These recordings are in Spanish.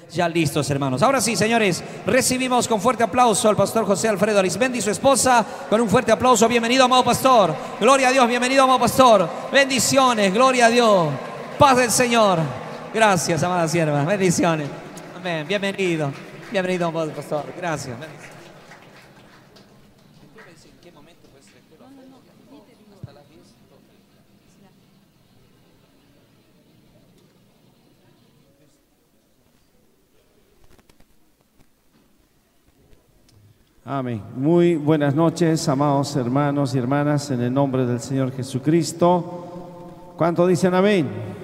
ya listos, hermanos. Ahora sí, señores, recibimos con fuerte aplauso al pastor José Alfredo Arizmendi y su esposa. Con un fuerte aplauso, bienvenido, amado pastor. Gloria a Dios, bienvenido, amado pastor. Bendiciones, gloria a Dios. Paz del Señor. Gracias, amada sierva. Bendiciones. Amén. Bienvenido. Bienvenido, amado pastor. Gracias. Amén. Muy buenas noches, amados hermanos y hermanas, en el nombre del Señor Jesucristo. ¿Cuánto dicen amén?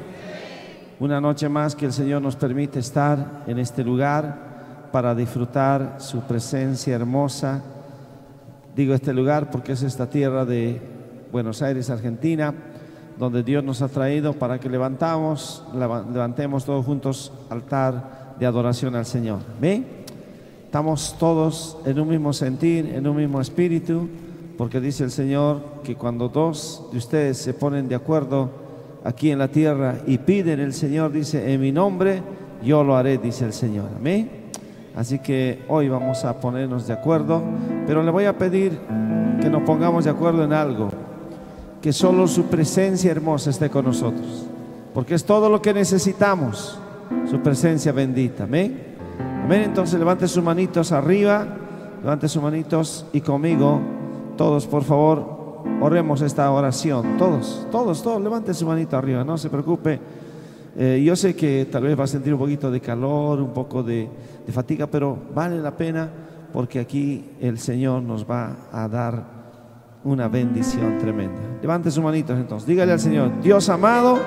Una noche más que el Señor nos permite estar en este lugar para disfrutar su presencia hermosa. Digo este lugar porque es esta tierra de Buenos Aires, Argentina, donde Dios nos ha traído para que levantemos todos juntos altar de adoración al Señor. ¿Ven? Estamos todos en un mismo sentir, en un mismo espíritu, porque dice el Señor que cuando dos de ustedes se ponen de acuerdo aquí en la tierra y piden, el Señor dice, en mi nombre yo lo haré, dice el Señor. Amén. Así que hoy vamos a ponernos de acuerdo, pero le voy a pedir que nos pongamos de acuerdo en algo, que solo su presencia hermosa esté con nosotros, porque es todo lo que necesitamos, su presencia bendita. Amén. Amén. Entonces levante sus manitos arriba, levante sus manitos y conmigo, todos por favor, oremos esta oración. Todos, levante su manito arriba, no se preocupe. Yo sé que tal vez va a sentir un poquito de calor, un poco de fatiga, pero vale la pena porque aquí el Señor nos va a dar una bendición tremenda. Levante sus manitos entonces, dígale al Señor: Dios amado,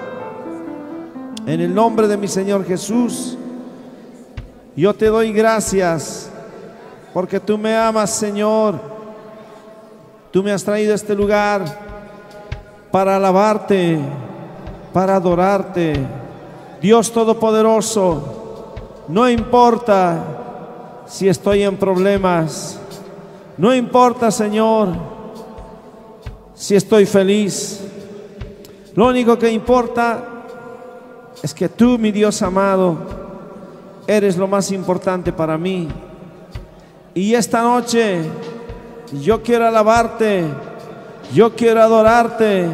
en el nombre de mi Señor Jesús, yo te doy gracias porque tú me amas, Señor. Tú me has traído a este lugar para alabarte, para adorarte. Dios Todopoderoso, no importa si estoy en problemas, no importa, Señor, si estoy feliz. Lo único que importa es que tú, mi Dios amado, eres lo más importante para mí. Y esta noche yo quiero alabarte, yo quiero adorarte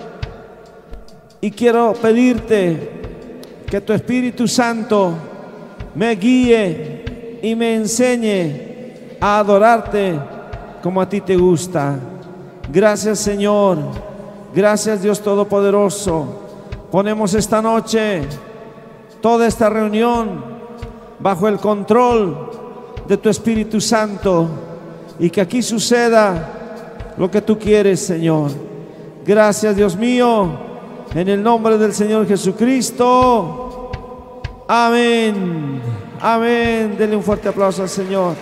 y quiero pedirte que tu Espíritu Santo me guíe y me enseñe a adorarte como a ti te gusta. Gracias, Señor. Gracias, Dios Todopoderoso. Ponemos esta noche toda esta reunión bajo el control de tu Espíritu Santo y que aquí suceda lo que tú quieres, Señor. Gracias, Dios mío, en el nombre del Señor Jesucristo. Amén. Amén. Denle un fuerte aplauso al Señor.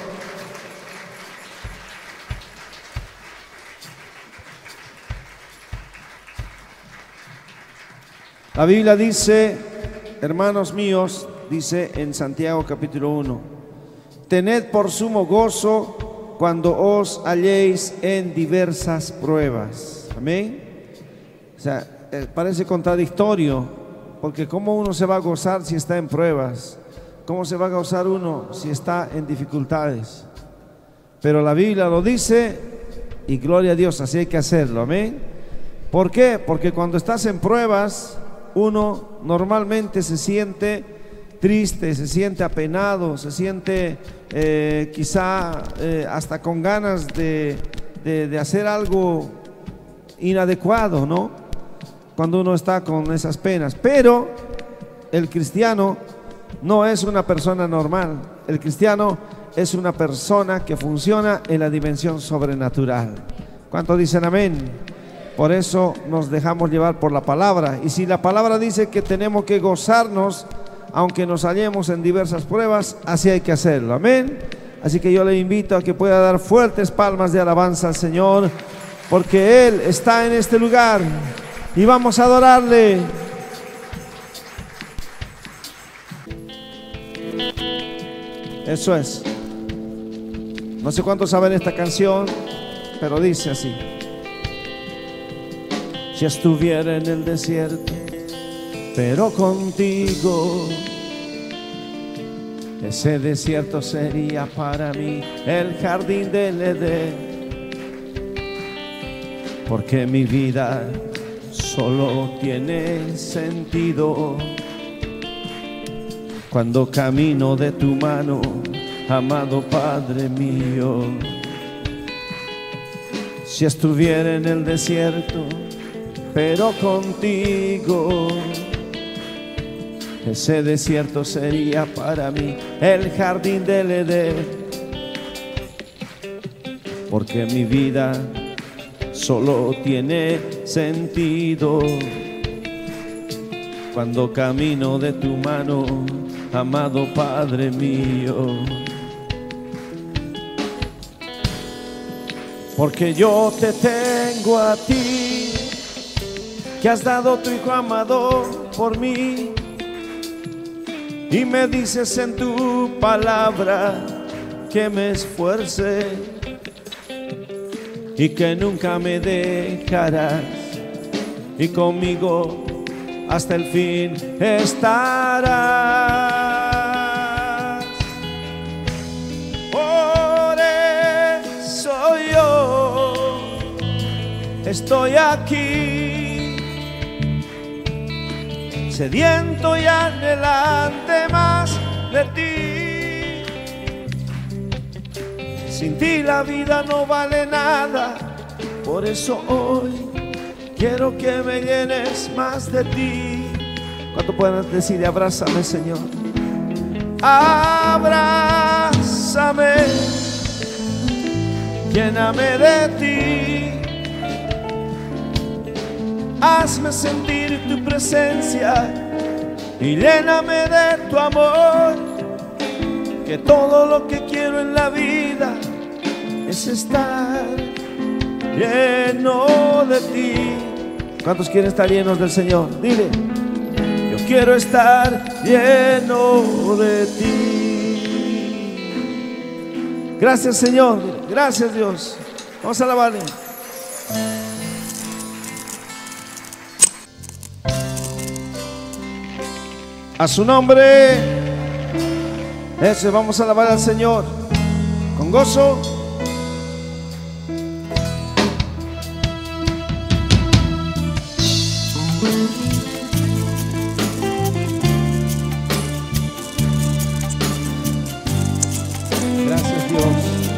La Biblia dice, hermanos míos, dice en Santiago capítulo 1, tened por sumo gozo cuando os halléis en diversas pruebas. Amén. O sea, parece contradictorio, porque ¿cómo uno se va a gozar si está en pruebas? ¿Cómo se va a gozar uno si está en dificultades? Pero la Biblia lo dice y gloria a Dios, así hay que hacerlo. Amén. ¿Por qué? Porque cuando estás en pruebas, uno normalmente se siente triste, se siente apenado, se siente quizá hasta con ganas de hacer algo inadecuado, ¿no? Cuando uno está con esas penas. Pero el cristiano no es una persona normal. El cristiano es una persona que funciona en la dimensión sobrenatural. ¿Cuántos dicen amén? Por eso nos dejamos llevar por la palabra. Y si la palabra dice que tenemos que gozarnos aunque nos hallemos en diversas pruebas, así hay que hacerlo. Amén. Así que yo le invito a que pueda dar fuertes palmas de alabanza al Señor, porque Él está en este lugar y vamos a adorarle. Eso es. No sé cuántos saben esta canción, pero dice así: si estuviera en el desierto, pero contigo, Ese desierto sería para mí el jardín del Edén, porque mi vida solo tiene sentido cuando camino de tu mano, amado Padre mío. Si estuviera en el desierto, pero contigo, ese desierto sería para mí el jardín del Edén, porque mi vida solo tiene sentido cuando camino de tu mano, amado Padre mío. Porque yo te tengo a ti, que has dado tu Hijo amado por mí, y me dices en tu palabra que me esfuerce y que nunca me dejarás, y conmigo hasta el fin estarás. Por eso yo estoy aquí, sediento y anhelante más de ti. Sin ti la vida no vale nada, por eso hoy quiero que me llenes más de ti. ¿Cuánto pueden decir abrázame, Señor? Abrázame, lléname de ti, hazme sentir tu presencia y lléname de tu amor, que todo lo que quiero en la vida es estar lleno de ti. ¿Cuántos quieren estar llenos del Señor? Dile, yo quiero estar lleno de ti. Gracias, Señor. Gracias, Dios. Vamos a alabarle. A su nombre, ese vamos a alabar al Señor con gozo. Gracias, Dios.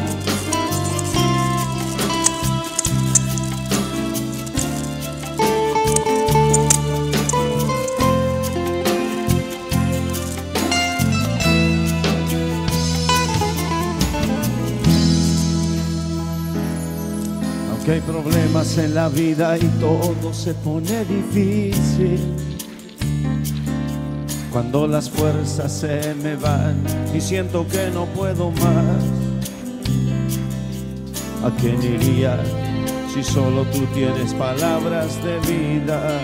Aunque hay problemas en la vida y todo se pone difícil, cuando las fuerzas se me van y siento que no puedo más, ¿a quién iría si solo tú tienes palabras de vida?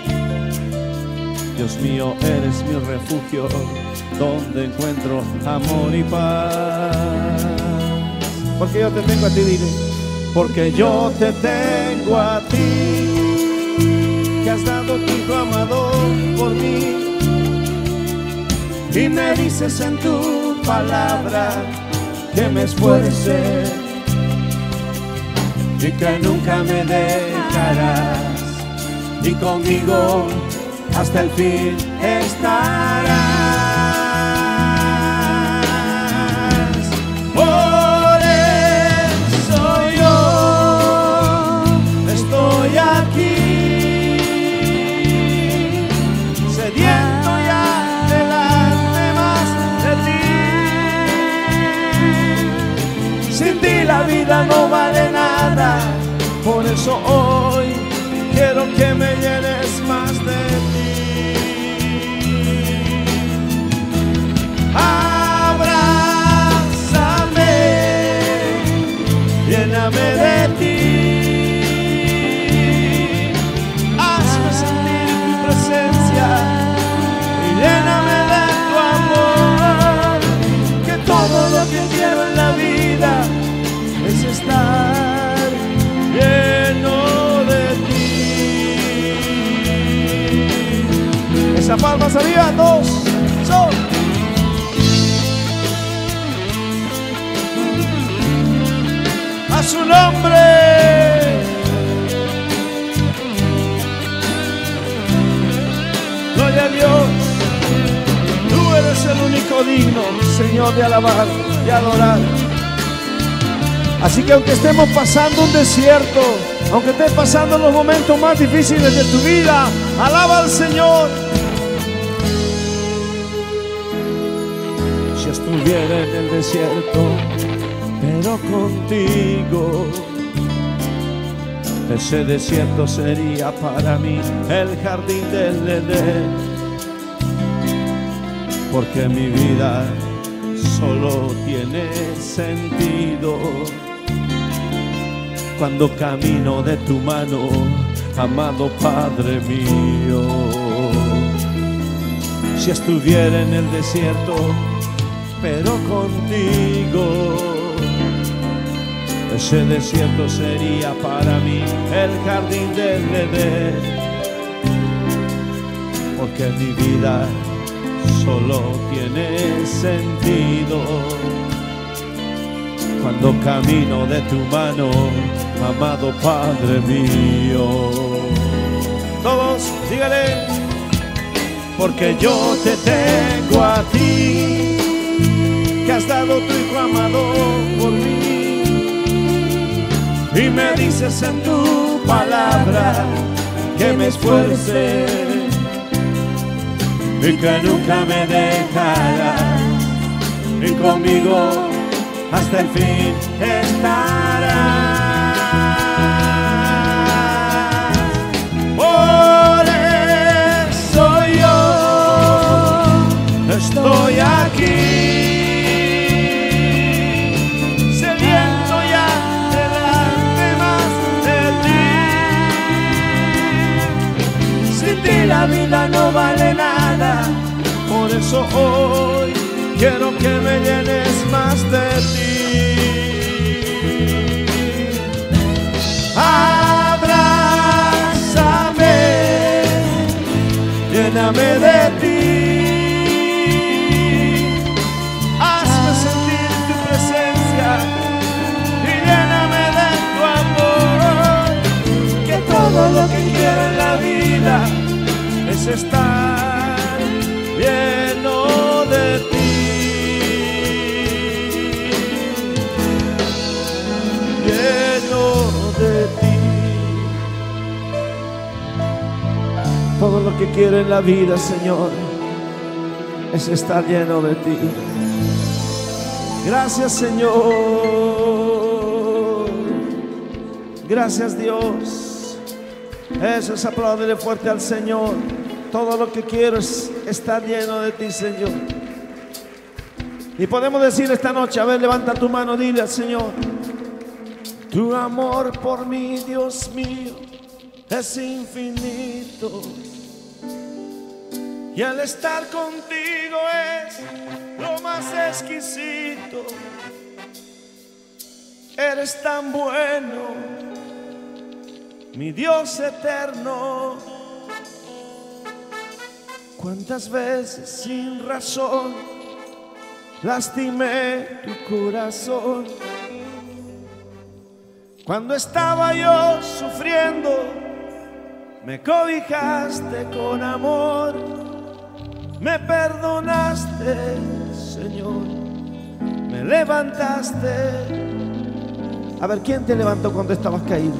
Dios mío, eres mi refugio, donde encuentro amor y paz. Porque yo te tengo a ti, dile. Porque yo te tengo a ti, que has dado tu Hijo amado por mí, y me dices en tu palabra que me esfuerce y que nunca me dejarás, y conmigo hasta el fin estarás. Por eso yo estoy aquí, sediento y anhelante más de ti. Sin ti la vida no vale nada, por eso hoy quiero que me llenes más de ti. Abrázame, lléname de ti, hazme sentir tu presencia y lléname de tu amor, que todo lo que quiero en la vida es estar lleno de ti. Esa palma salía, dos, son. su nombre. Gloria a Dios. Tú eres el único digno, Señor, de alabar y adorar. Así que aunque estemos pasando un desierto, aunque estés pasando los momentos más difíciles de tu vida, alaba al Señor. Si estuviera en el desierto, pero contigo, ese desierto sería para mí el jardín del Edén, porque mi vida solo tiene sentido cuando camino de tu mano, amado Padre mío. Si estuviera en el desierto, pero contigo, ese desierto sería para mí el jardín del Edén, porque mi vida solo tiene sentido cuando camino de tu mano, amado Padre mío. Todos, dígale. Porque yo te tengo a ti, que has dado tu Hijo amado por mí, y me dices en tu palabra que me esfuerce y que nunca me dejarás, y conmigo hasta el fin estarás. Por eso yo estoy aquí, sediento ya delante más de ti. Sin ti la vida no vale nada, por eso hoy quiero que me llenes más de ti. Abrázame, lléname de ti, hazme sentir tu presencia y lléname de tu amor, que todo lo que quiero en la vida es estar lleno de ti. De ti. Todo lo que quiero en la vida, Señor, es estar lleno de ti. Gracias, Señor. Gracias, Dios. Eso es, apláudele fuerte al Señor. Todo lo que quiero es estar lleno de ti, Señor. Y podemos decir esta noche, a ver, levanta tu mano, dile al Señor: tu amor por mí, Dios mío, es infinito, y el estar contigo es lo más exquisito. Eres tan bueno, mi Dios eterno. Cuántas veces sin razón lastimé tu corazón, cuando estaba yo sufriendo, me cobijaste con amor, me perdonaste, Señor, me levantaste. A ver, ¿quién te levantó cuando estabas caído?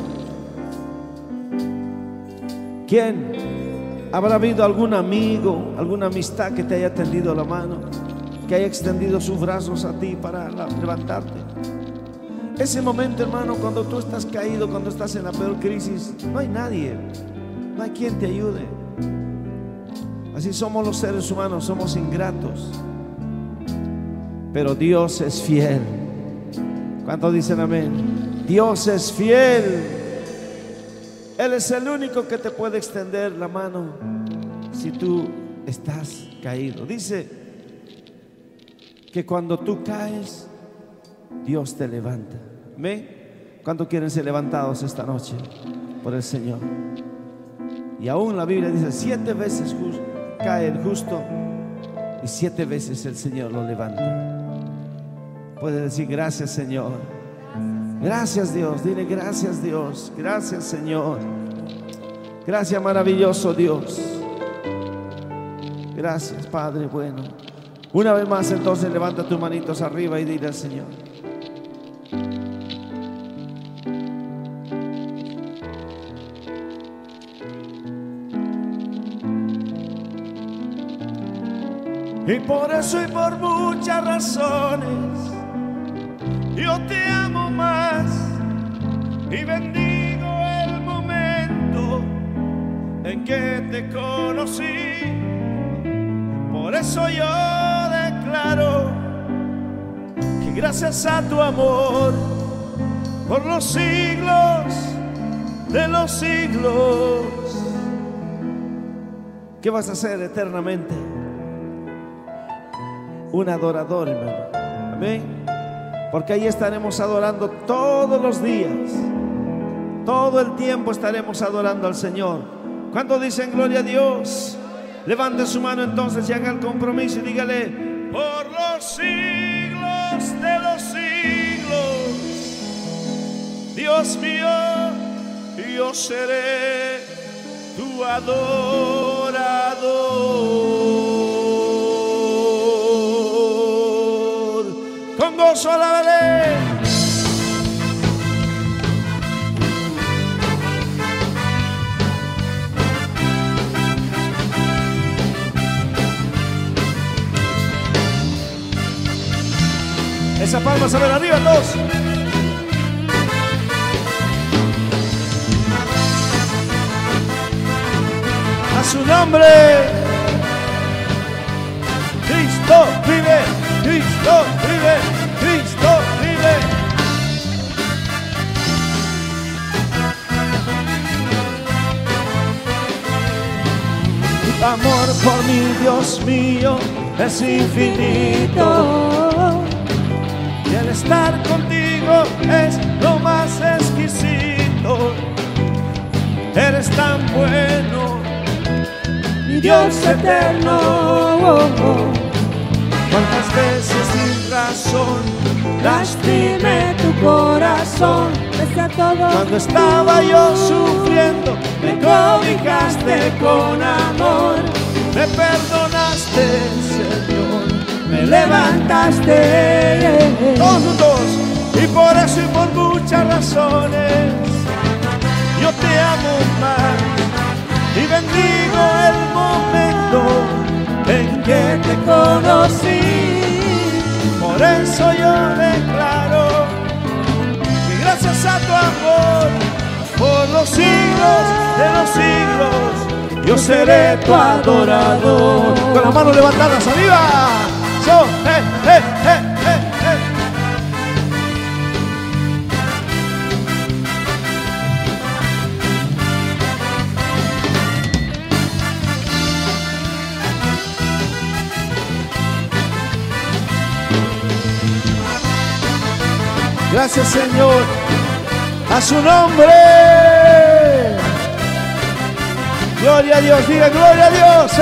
¿Quién? ¿Habrá habido algún amigo, alguna amistad que te haya tendido la mano, que haya extendido sus brazos a ti para levantarte? Ese momento, hermano, cuando tú estás caído, cuando estás en la peor crisis, no hay nadie, no hay quien te ayude. Así somos los seres humanos, somos ingratos, pero Dios es fiel. ¿Cuántos dicen amén? Dios es fiel. Él es el único que te puede extender la mano si tú estás caído. Dice que cuando tú caes, Dios te levanta. ¿Amén? ¿Cuántos quieren ser levantados esta noche por el Señor? Y aún la Biblia dice 7 veces cae el justo y 7 veces el Señor lo levanta. Puede decir: gracias, Señor. Gracias Dios, dile gracias Dios, gracias Señor. Gracias maravilloso Dios. Gracias Padre bueno. Una vez más entonces levanta tus manitos arriba y dile al Señor: y por eso y por muchas razones yo te amo más y bendigo el momento en que te conocí. Por eso yo declaro que gracias a tu amor, por los siglos de los siglos, ¿qué vas a hacer eternamente? Un adorador, hermano. Amén. Porque ahí estaremos adorando todos los días. Todo el tiempo estaremos adorando al Señor. ¿Cuántos dicen gloria a Dios? Levante su mano entonces y haga el compromiso y dígale: por los siglos de los siglos, Dios mío, yo seré tu adorador. Con gozo alábale. Esa palma se ve arriba, todos. A su nombre. Cristo vive, Cristo vive, Cristo vive. Tu amor por mí, Dios mío, es infinito. Y el estar contigo es lo más exquisito. Eres tan bueno, mi Dios eterno. Cuántas veces sin razón lastimé tu corazón. Pese a todo, Cuando estaba yo sufriendo, me cobijaste con amor. Me perdonaste, Señor, me levantaste. Todos juntos. Y por eso y por muchas razones yo te amo más y bendigo el momento en que te conocí. Por eso yo declaro que gracias a tu amor, por los siglos de los siglos, yo seré tu adorador. Con las manos levantadas arriba. So, hey, hey, hey, hey, hey. Gracias Señor, a su nombre. Gloria a Dios, diga gloria a Dios.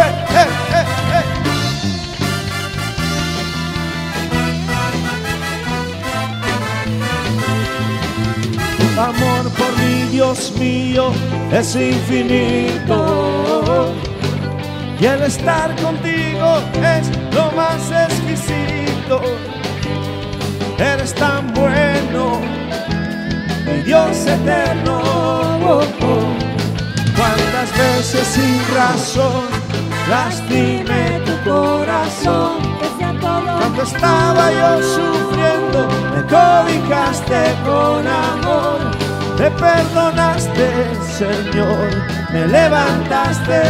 Tu amor por mí, Dios mío, es infinito. Y el estar contigo es lo más exquisito. Eres tan bueno, mi Dios eterno. Cuántas veces sin razón lastimé tu corazón. pese a todo, Cuando estaba yo sufriendo, me cobijaste con amor. Me perdonaste, Señor, me levantaste.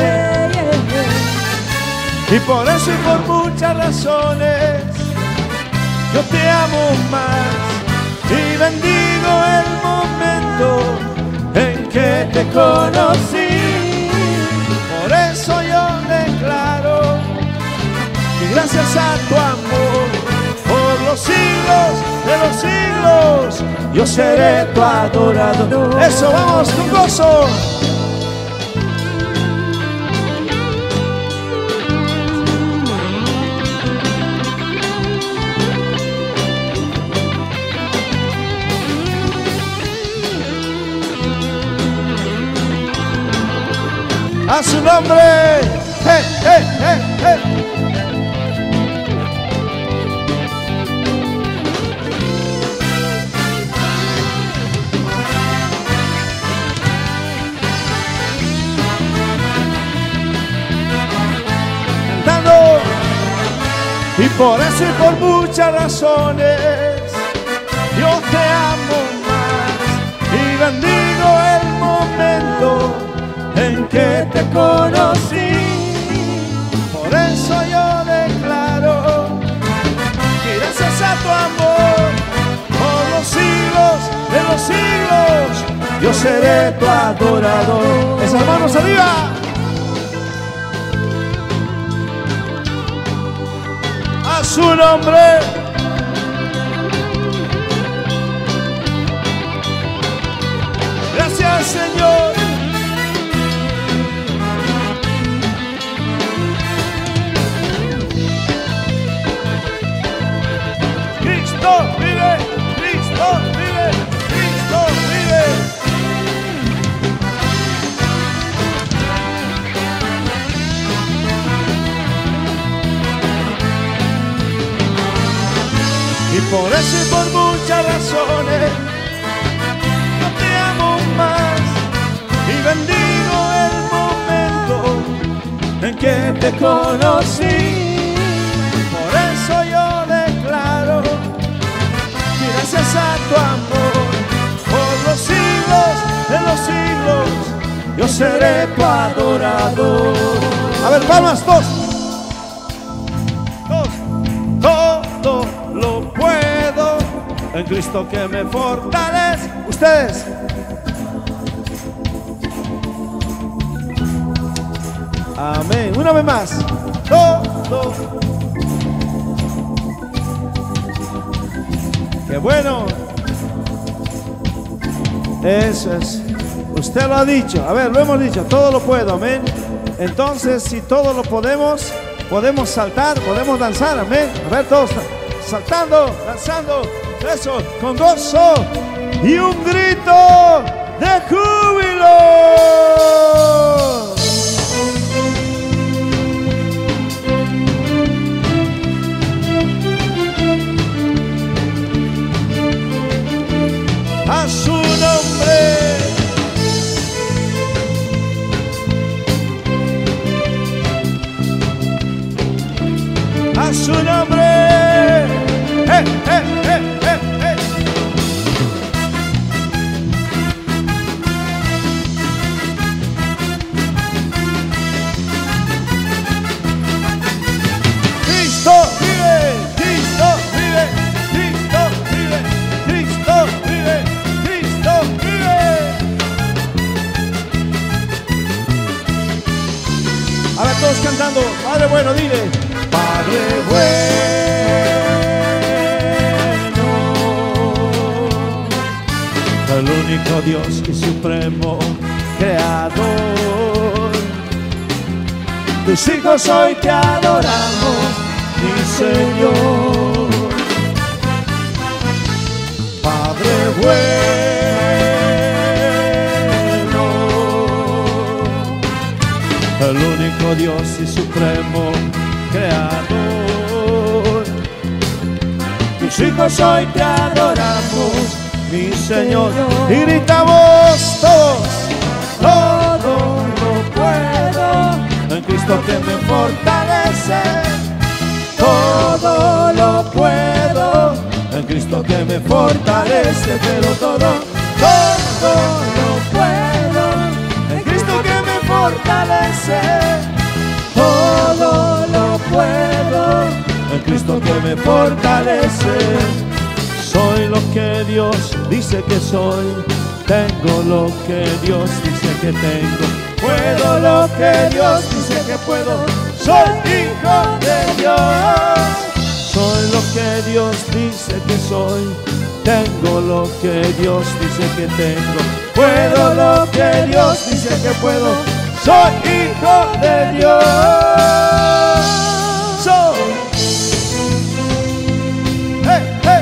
Y por eso y por muchas razones yo te amo más y bendigo el momento en que te conocí. Por eso yo declaro que gracias a tu amor, por los siglos de los siglos, yo seré tu adorador. Eso, vamos con gozo. A su nombre. ¡Hey, hey, hey, hey! Cantando. Y por eso y por muchas razones yo te amo más y bendigo el momento en que te conocí. Por eso yo declaro que gracias a tu amor, por los siglos de los siglos, yo seré tu adorador. Esas manos arriba. A su nombre. Gracias, Señor. Cristo vive, Cristo vive, Cristo vive. Y por eso y por muchas razones yo te amo más y bendigo el momento en que te conocí. Por eso yo declaro que gracias a tu amor, por los siglos de los siglos, yo seré tu adorador. A ver, palmas, dos. Todo lo puedo en Cristo que me fortalece. Ustedes. Amén. Una vez más. Todo. Qué bueno. Eso es. Usted lo ha dicho. A ver, lo hemos dicho. Todo lo puedo. Amén. Entonces, si todo lo podemos, podemos saltar, podemos danzar. Amén. A ver, todos saltando, danzando. Eso, con gozo y un grito de júbilo. A su nombre. A su nombre. Cristo vive, Cristo vive, Cristo vive, Cristo vive, Cristo vive. A ver, todos cantando. Padre bueno, dile. Padre bueno, el único Dios y supremo creador. Tus hijos hoy te adoramos, mi Señor. Padre bueno, el único Dios y supremo creador. Tus hijos hoy te adoramos, mi Señor. Y gritamos todos. Todo lo puedo en Cristo que me fortalece. Todo lo puedo en Cristo que me fortalece. Pero todo lo puedo en Cristo que me fortalece. Todo lo puedo en Cristo que me fortalece. Soy lo que Dios dice que soy. Tengo lo que Dios dice que tengo. Puedo lo que Dios dice que puedo. Soy hijo de Dios. Soy lo que Dios dice que soy. Tengo lo que Dios dice que tengo. Puedo lo que Dios dice que puedo. Soy hijo de Dios. Hey, hey.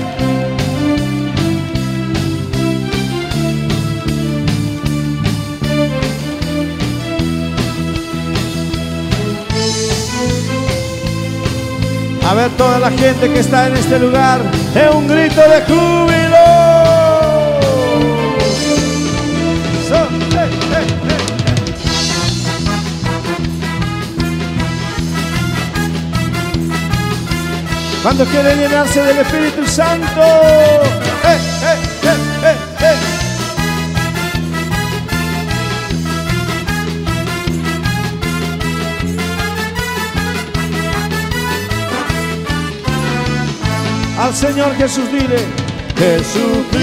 ver toda la gente que está en este lugar, de un grito de júbilo. Cuando quiere llenarse del Espíritu Santo, al Señor Jesús dile: Jesucristo,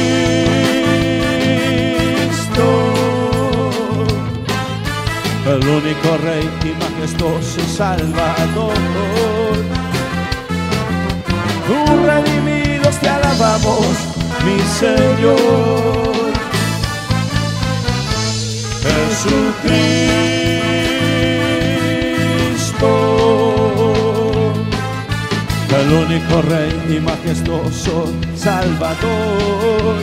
el único Rey y majestuoso Salvador. Tú redimidos te alabamos, mi Señor. Jesucristo, el único Rey y majestuoso Salvador.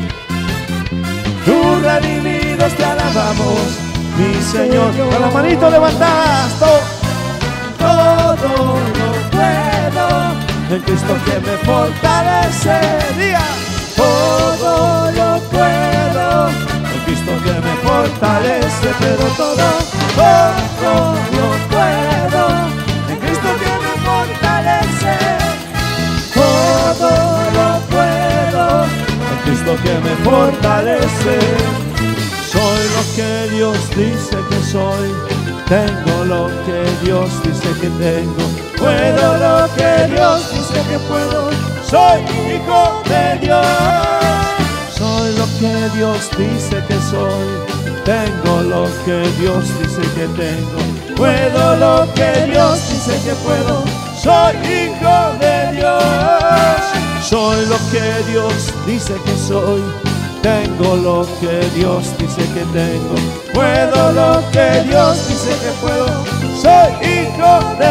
Tú redimidos te alabamos, mi Señor. Con la manito levantadas, todo lo puedo en Cristo que me fortalece. Diga: todo lo puedo en Cristo que me fortalece. Pero todo lo puedo en Cristo que me fortalece. Todo lo puedo en Cristo que me fortalece. Soy lo que Dios dice que soy, tengo lo que Dios dice que tengo, puedo lo que Dios dice que puedo. Soy hijo de Dios. Soy lo que Dios dice que soy, tengo lo que Dios dice que tengo, puedo lo que Dios dice que puedo. Soy hijo de Dios. Soy lo que Dios dice que soy, tengo lo que Dios dice que tengo, puedo lo que Dios dice que puedo. Soy hijo de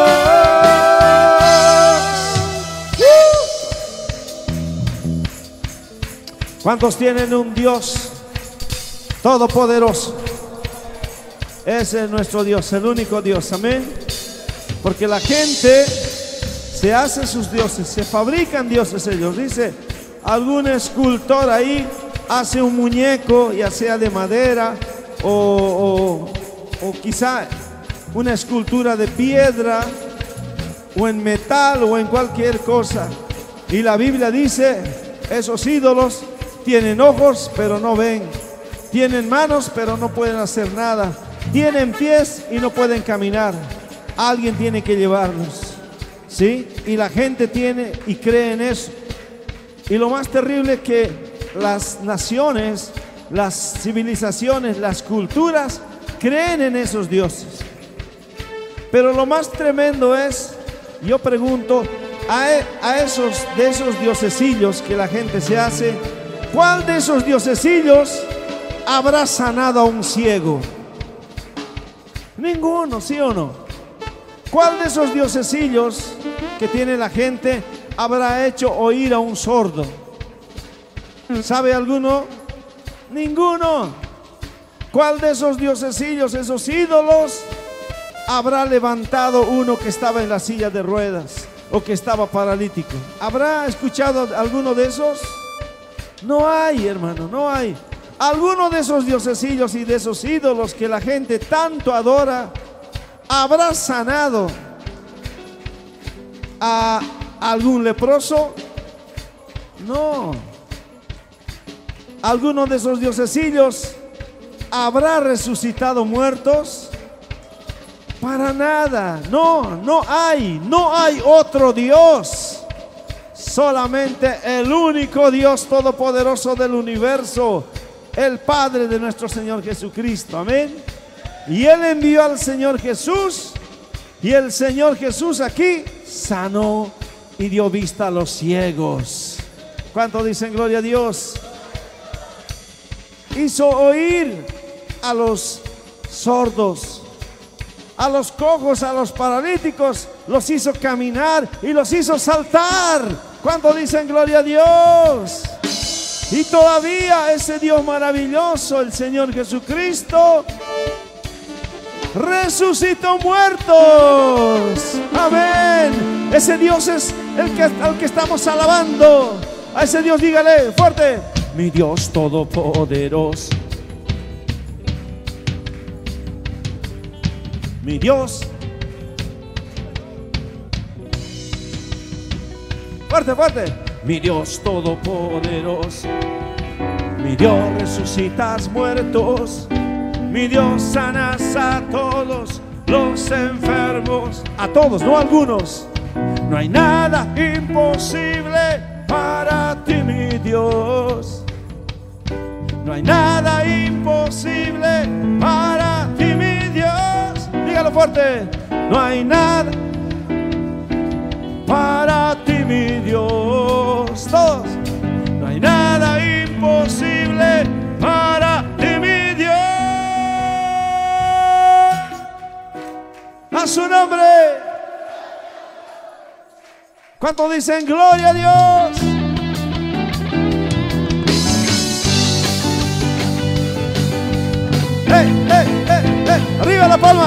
Dios. ¿Cuántos tienen un Dios todopoderoso? Ese es nuestro Dios, el único Dios, amén. Porque la gente se hace sus dioses, se fabrican dioses ellos. Dice, algún escultor ahí hace un muñeco, ya sea de madera o quizá una escultura de piedra o en metal o en cualquier cosa. Y la Biblia dice, esos ídolos tienen ojos pero no ven, tienen manos pero no pueden hacer nada, tienen pies y no pueden caminar. Alguien tiene que llevarlos, ¿sí? Y la gente tiene y cree en eso. Y lo más terrible es que las naciones, las civilizaciones, las culturas creen en esos dioses. Pero lo más tremendo es, yo pregunto, a esos diosesillos que la gente se hace, ¿cuál de esos diosesillos habrá sanado a un ciego? Ninguno, ¿sí o no? ¿Cuál de esos diosesillos que tiene la gente habrá hecho oír a un sordo? ¿Sabe alguno? Ninguno. ¿Cuál de esos diosesillos, esos ídolos, habrá levantado uno que estaba en la silla de ruedas o que estaba paralítico? ¿Habrá escuchado alguno de esos? No hay, hermano, no hay. Alguno de esos diosesillos y de esos ídolos que la gente tanto adora habrá sanado a algún leproso. No. ¿Alguno de esos diosesillos habrá resucitado muertos? Para nada. No hay otro Dios. Solamente el único Dios todopoderoso del universo, el Padre de nuestro Señor Jesucristo. Amén. Y Él envió al Señor Jesús, y el Señor Jesús aquí sanó y dio vista a los ciegos. ¿Cuánto dicen gloria a Dios? Hizo oír a los sordos, a los cojos, a los paralíticos, los hizo caminar y los hizo saltar. ¿Cuánto dicen gloria a Dios? Y todavía ese Dios maravilloso, el Señor Jesucristo, resucitó muertos. Amén. Ese Dios es al que estamos alabando. A ese Dios dígale fuerte: mi Dios todopoderoso, mi Dios. Fuerte, fuerte. Mi Dios todopoderoso, mi Dios resucitas muertos, mi Dios sanas a todos los enfermos, a todos, no a algunos. No hay nada imposible para ti, mi Dios. No hay nada imposible para ti, mi Dios. Dígalo fuerte. No hay nada para ti, mi Dios. Todos. No hay nada imposible para ti, mi Dios. A su nombre. ¿Cuántos dicen gloria a Dios? ¡Hey, hey, hey, hey! ¡Arriba la palma!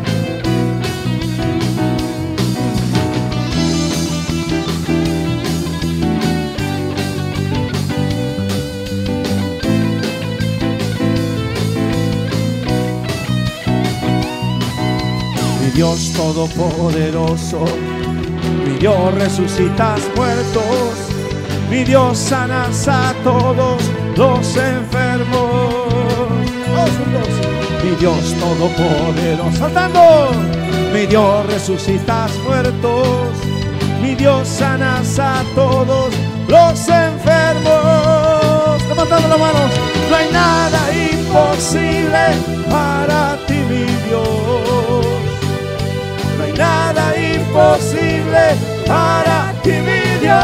Mi Dios todopoderoso, mi Dios resucitas muertos, mi Dios sanas a todos los enfermos. Todos juntos. Mi Dios todopoderoso, saltando. Mi Dios resucitas muertos, mi Dios sanas a todos los enfermos. Levantando las manos. No hay nada imposible para ti, mi Dios. No hay nada imposible para ti, mi Dios.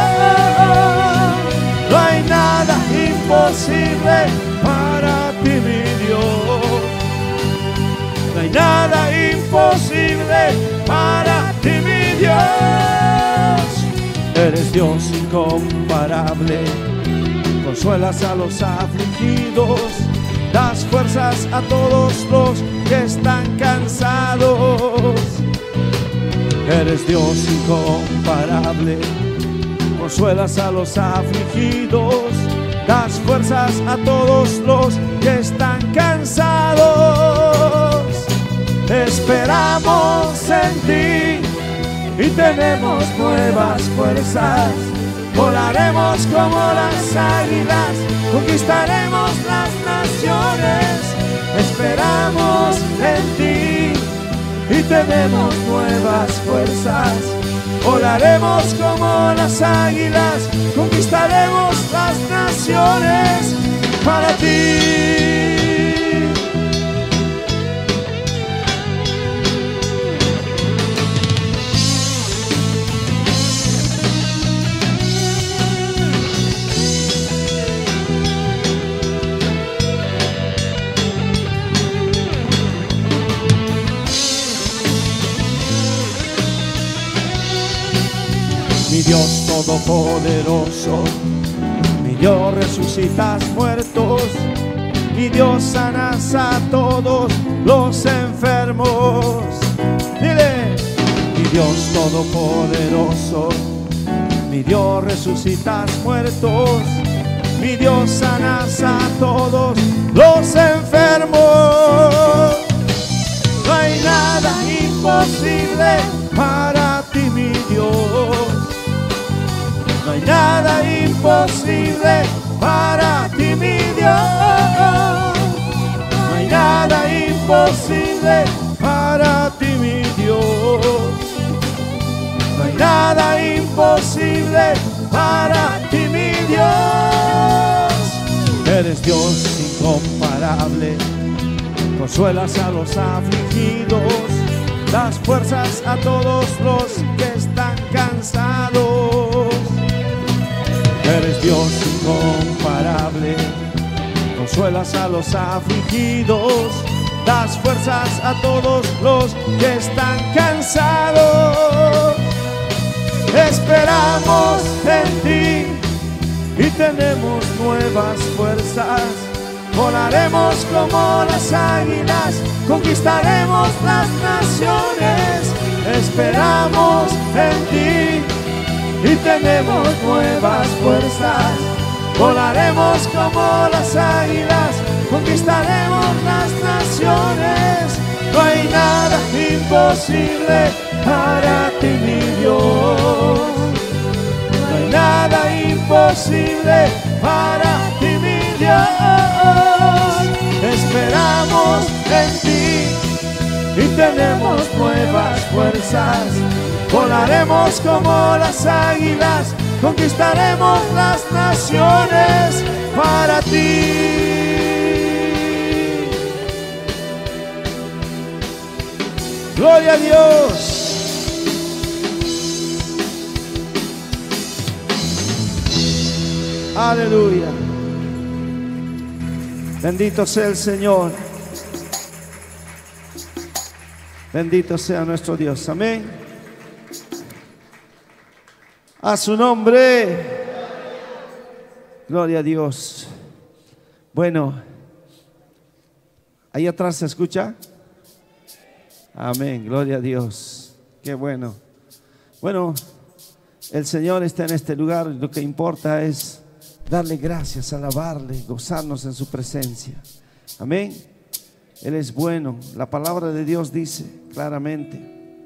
No hay nada imposible para ti, mi Dios. No hay nada imposible para ti, mi Dios. Eres Dios incomparable, consuelas a los afligidos, das fuerzas a todos los que están cansados. Eres Dios incomparable, consuelas a los afligidos, das fuerzas a todos los que están cansados. Esperamos en ti y tenemos nuevas fuerzas. Volaremos como las águilas, conquistaremos las naciones. Esperamos en ti y tenemos nuevas fuerzas. Volaremos como las águilas, conquistaremos las naciones para ti. Mi Dios todopoderoso, mi Dios resucitas muertos, mi Dios sanas a todos los enfermos. Dile, mi Dios todopoderoso, mi Dios resucitas muertos, mi Dios sanas a todos los enfermos. No hay nada imposible para ti, mi Dios. No hay nada imposible para ti, mi Dios. No hay nada imposible para ti, mi Dios. No hay nada imposible para ti, mi Dios. Eres Dios incomparable, consuelas a los afligidos, das fuerzas a todos los que están cansados. Eres Dios incomparable, consuelas a los afligidos, das fuerzas a todos los que están cansados. Esperamos en ti y tenemos nuevas fuerzas. volaremos como las águilas, conquistaremos las naciones. Esperamos en ti y tenemos nuevas fuerzas. Volaremos como las águilas, conquistaremos las naciones. No hay nada imposible para ti, mi Dios. No hay nada imposible para ti, mi Dios. Esperamos en ti y tenemos nuevas fuerzas. Volaremos como las águilas, conquistaremos las naciones para ti. Gloria a Dios. Aleluya. Bendito sea el Señor. Bendito sea nuestro Dios. Amén. A su nombre. Gloria a Dios. Bueno, ahí atrás se escucha. Amén, gloria a Dios. Qué bueno. Bueno, el Señor está en este lugar. Lo que importa es darle gracias, alabarle, gozarnos en su presencia. Amén. Él es bueno. La palabra de Dios dice claramente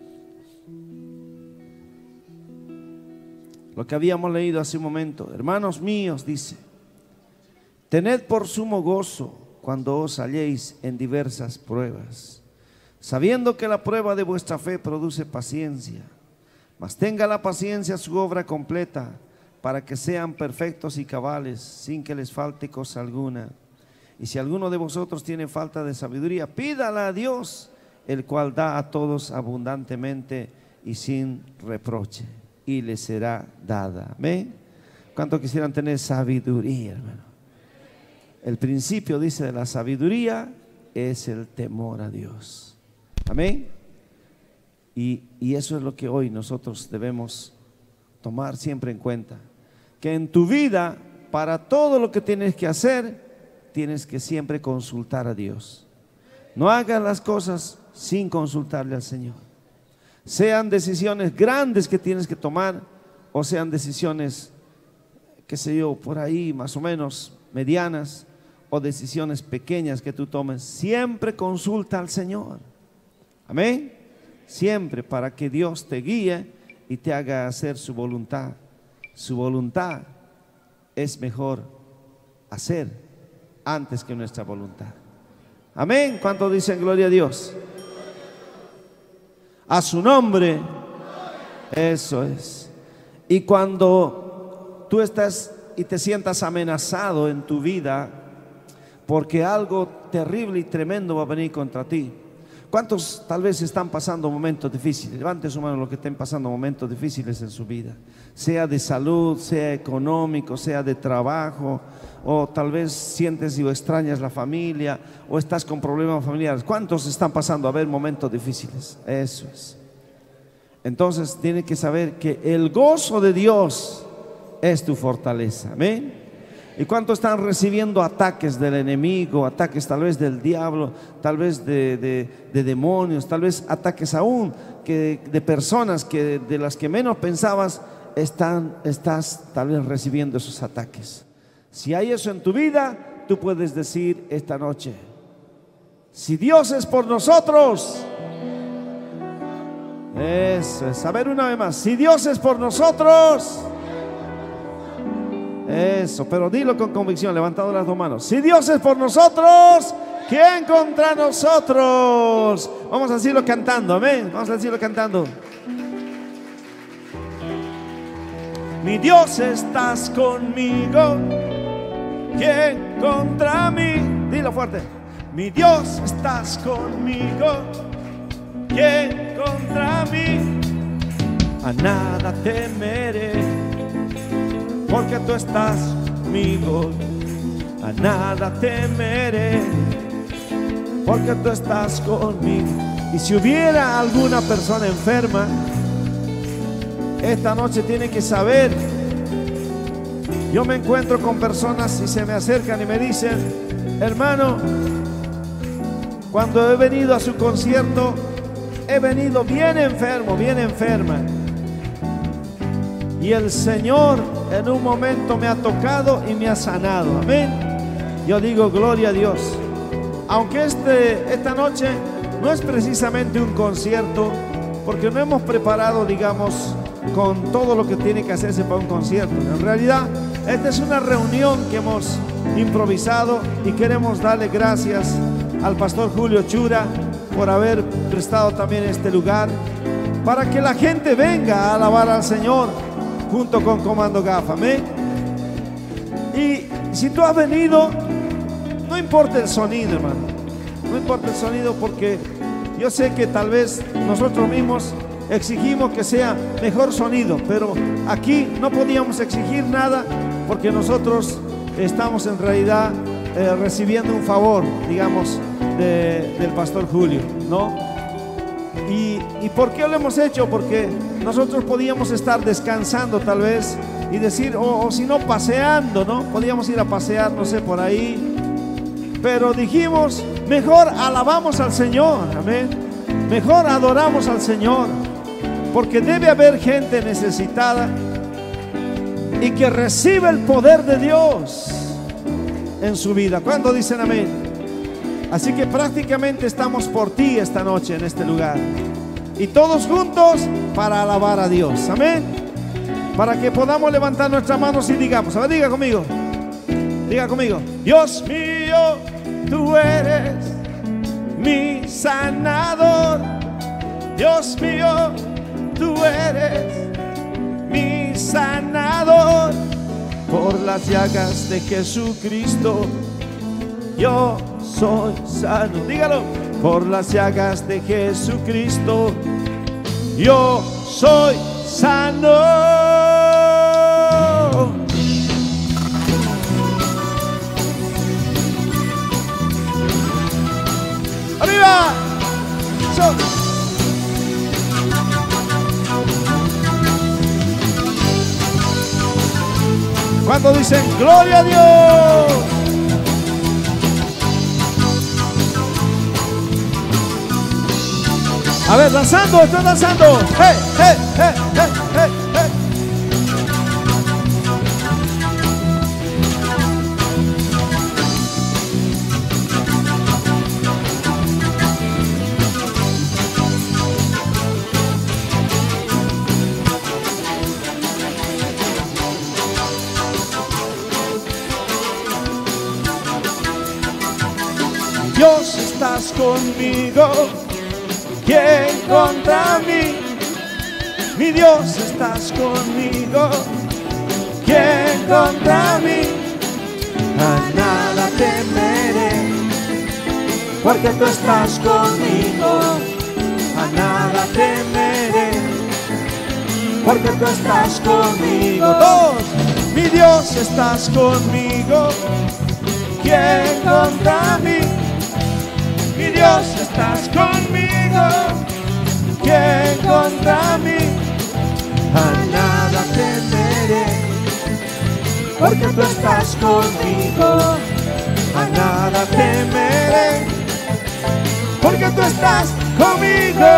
lo que habíamos leído hace un momento. Hermanos míos, dice: tened por sumo gozo cuando os halléis en diversas pruebas, sabiendo que la prueba de vuestra fe produce paciencia. Mas tenga la paciencia su obra completa, para que sean perfectos y cabales, sin que les falte cosa alguna. Y si alguno de vosotros tiene falta de sabiduría, pídala a Dios, el cual da a todos abundantemente y sin reproche, y le será dada. ¿Amén? ¿Cuánto quisieran tener sabiduría, hermano? El principio, dice, de la sabiduría es el temor a Dios. Amén. Y eso es lo que hoy nosotros debemos tomar siempre en cuenta. Que en tu vida, para todo lo que tienes que hacer, tienes que siempre consultar a Dios. No hagas las cosas sin consultarle al Señor. Sean decisiones grandes que tienes que tomar, o sean decisiones, qué sé yo, por ahí más o menos medianas, o decisiones pequeñas que tú tomes, siempre consulta al Señor. Amén. Siempre, para que Dios te guíe y te haga hacer su voluntad. Su voluntad es mejor hacer antes que nuestra voluntad. Amén. ¿Cuánto dicen gloria a Dios? A su nombre. Eso es. Y cuando tú estás y te sientas amenazado en tu vida, porque algo terrible y tremendo va a venir contra ti. ¿Cuántos tal vez están pasando momentos difíciles? Levante su mano los que estén pasando momentos difíciles en su vida. Sea de salud, sea económico, sea de trabajo, o tal vez sientes y extrañas la familia, o estás con problemas familiares. ¿Cuántos están pasando a ver momentos difíciles? Eso es. Entonces tienes que saber que el gozo de Dios es tu fortaleza. Amén. ¿Y cuántos están recibiendo ataques del enemigo, ataques tal vez del diablo, tal vez de demonios, tal vez ataques aún de personas que de las que menos pensabas estás tal vez recibiendo esos ataques? Si hay eso en tu vida, tú puedes decir esta noche: si Dios es por nosotros. Eso es. A ver, una vez más: si Dios es por nosotros. Eso, pero dilo con convicción, levantando las dos manos. Si Dios es por nosotros, ¿quién contra nosotros? Vamos a decirlo cantando, amén. Vamos a decirlo cantando. Mi Dios, estás conmigo, ¿quién contra mí? Dilo fuerte. Mi Dios, estás conmigo, ¿quién contra mí? A nada temeré, porque tú estás conmigo. A nada temeré, porque tú estás conmigo. Y si hubiera alguna persona enferma, esta noche tiene que saber. Yo me encuentro con personas y se me acercan y me dicen: Hermano, cuando he venido a su concierto, he venido bien enfermo, bien enferma. Y el Señor en un momento me ha tocado y me ha sanado. Amén. Yo digo gloria a Dios. Aunque esta noche no es precisamente un concierto, porque no hemos preparado, digamos, con todo lo que tiene que hacerse para un concierto. En realidad, esta es una reunión que hemos improvisado y queremos darle gracias al pastor Julio Chura por haber prestado también este lugar para que la gente venga a alabar al Señor junto con Comando GAF. Amén. Y si tú has venido, no importa el sonido, hermano, no importa el sonido, porque yo sé que tal vez nosotros mismos exigimos que sea mejor sonido, pero aquí no podíamos exigir nada porque nosotros estamos en realidad recibiendo un favor, digamos, del pastor Julio, ¿no? ¿Y por qué lo hemos hecho? Porque nosotros podíamos estar descansando tal vez y decir, o si no, paseando, ¿no? Podíamos ir a pasear, no sé, por ahí. Pero dijimos, mejor alabamos al Señor, amén. Mejor adoramos al Señor, porque debe haber gente necesitada y que recibe el poder de Dios en su vida. ¿Cuándo dicen amén? Así que prácticamente estamos por ti esta noche en este lugar, y todos juntos para alabar a Dios, amén. Para que podamos levantar nuestras manos y digamos, a ver, diga conmigo, Dios mío, tú eres mi sanador. Dios mío, tú eres mi sanador. Por las llagas de Jesucristo yo soy sano. Dígalo. Por las llagas de Jesucristo yo soy sano. ¡Arriba! Cuando dicen gloria a Dios. A ver, danzando, estoy danzando. ¡Hey, hey, hey, hey, hey, hey! Dios, estás conmigo, ¿quién contra mí? Mi Dios, estás conmigo, ¿quién contra mí? A nada temeré, porque tú estás conmigo. A nada temeré, porque tú estás conmigo. Dos, mi Dios, estás conmigo, ¿quién contra mí? Mi Dios, estás conmigo, ¿quién contra mí? A nada temeré, porque tú estás conmigo. A nada temeré, porque tú estás conmigo.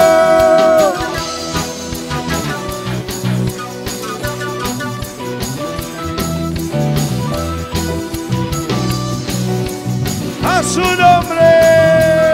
A su nombre.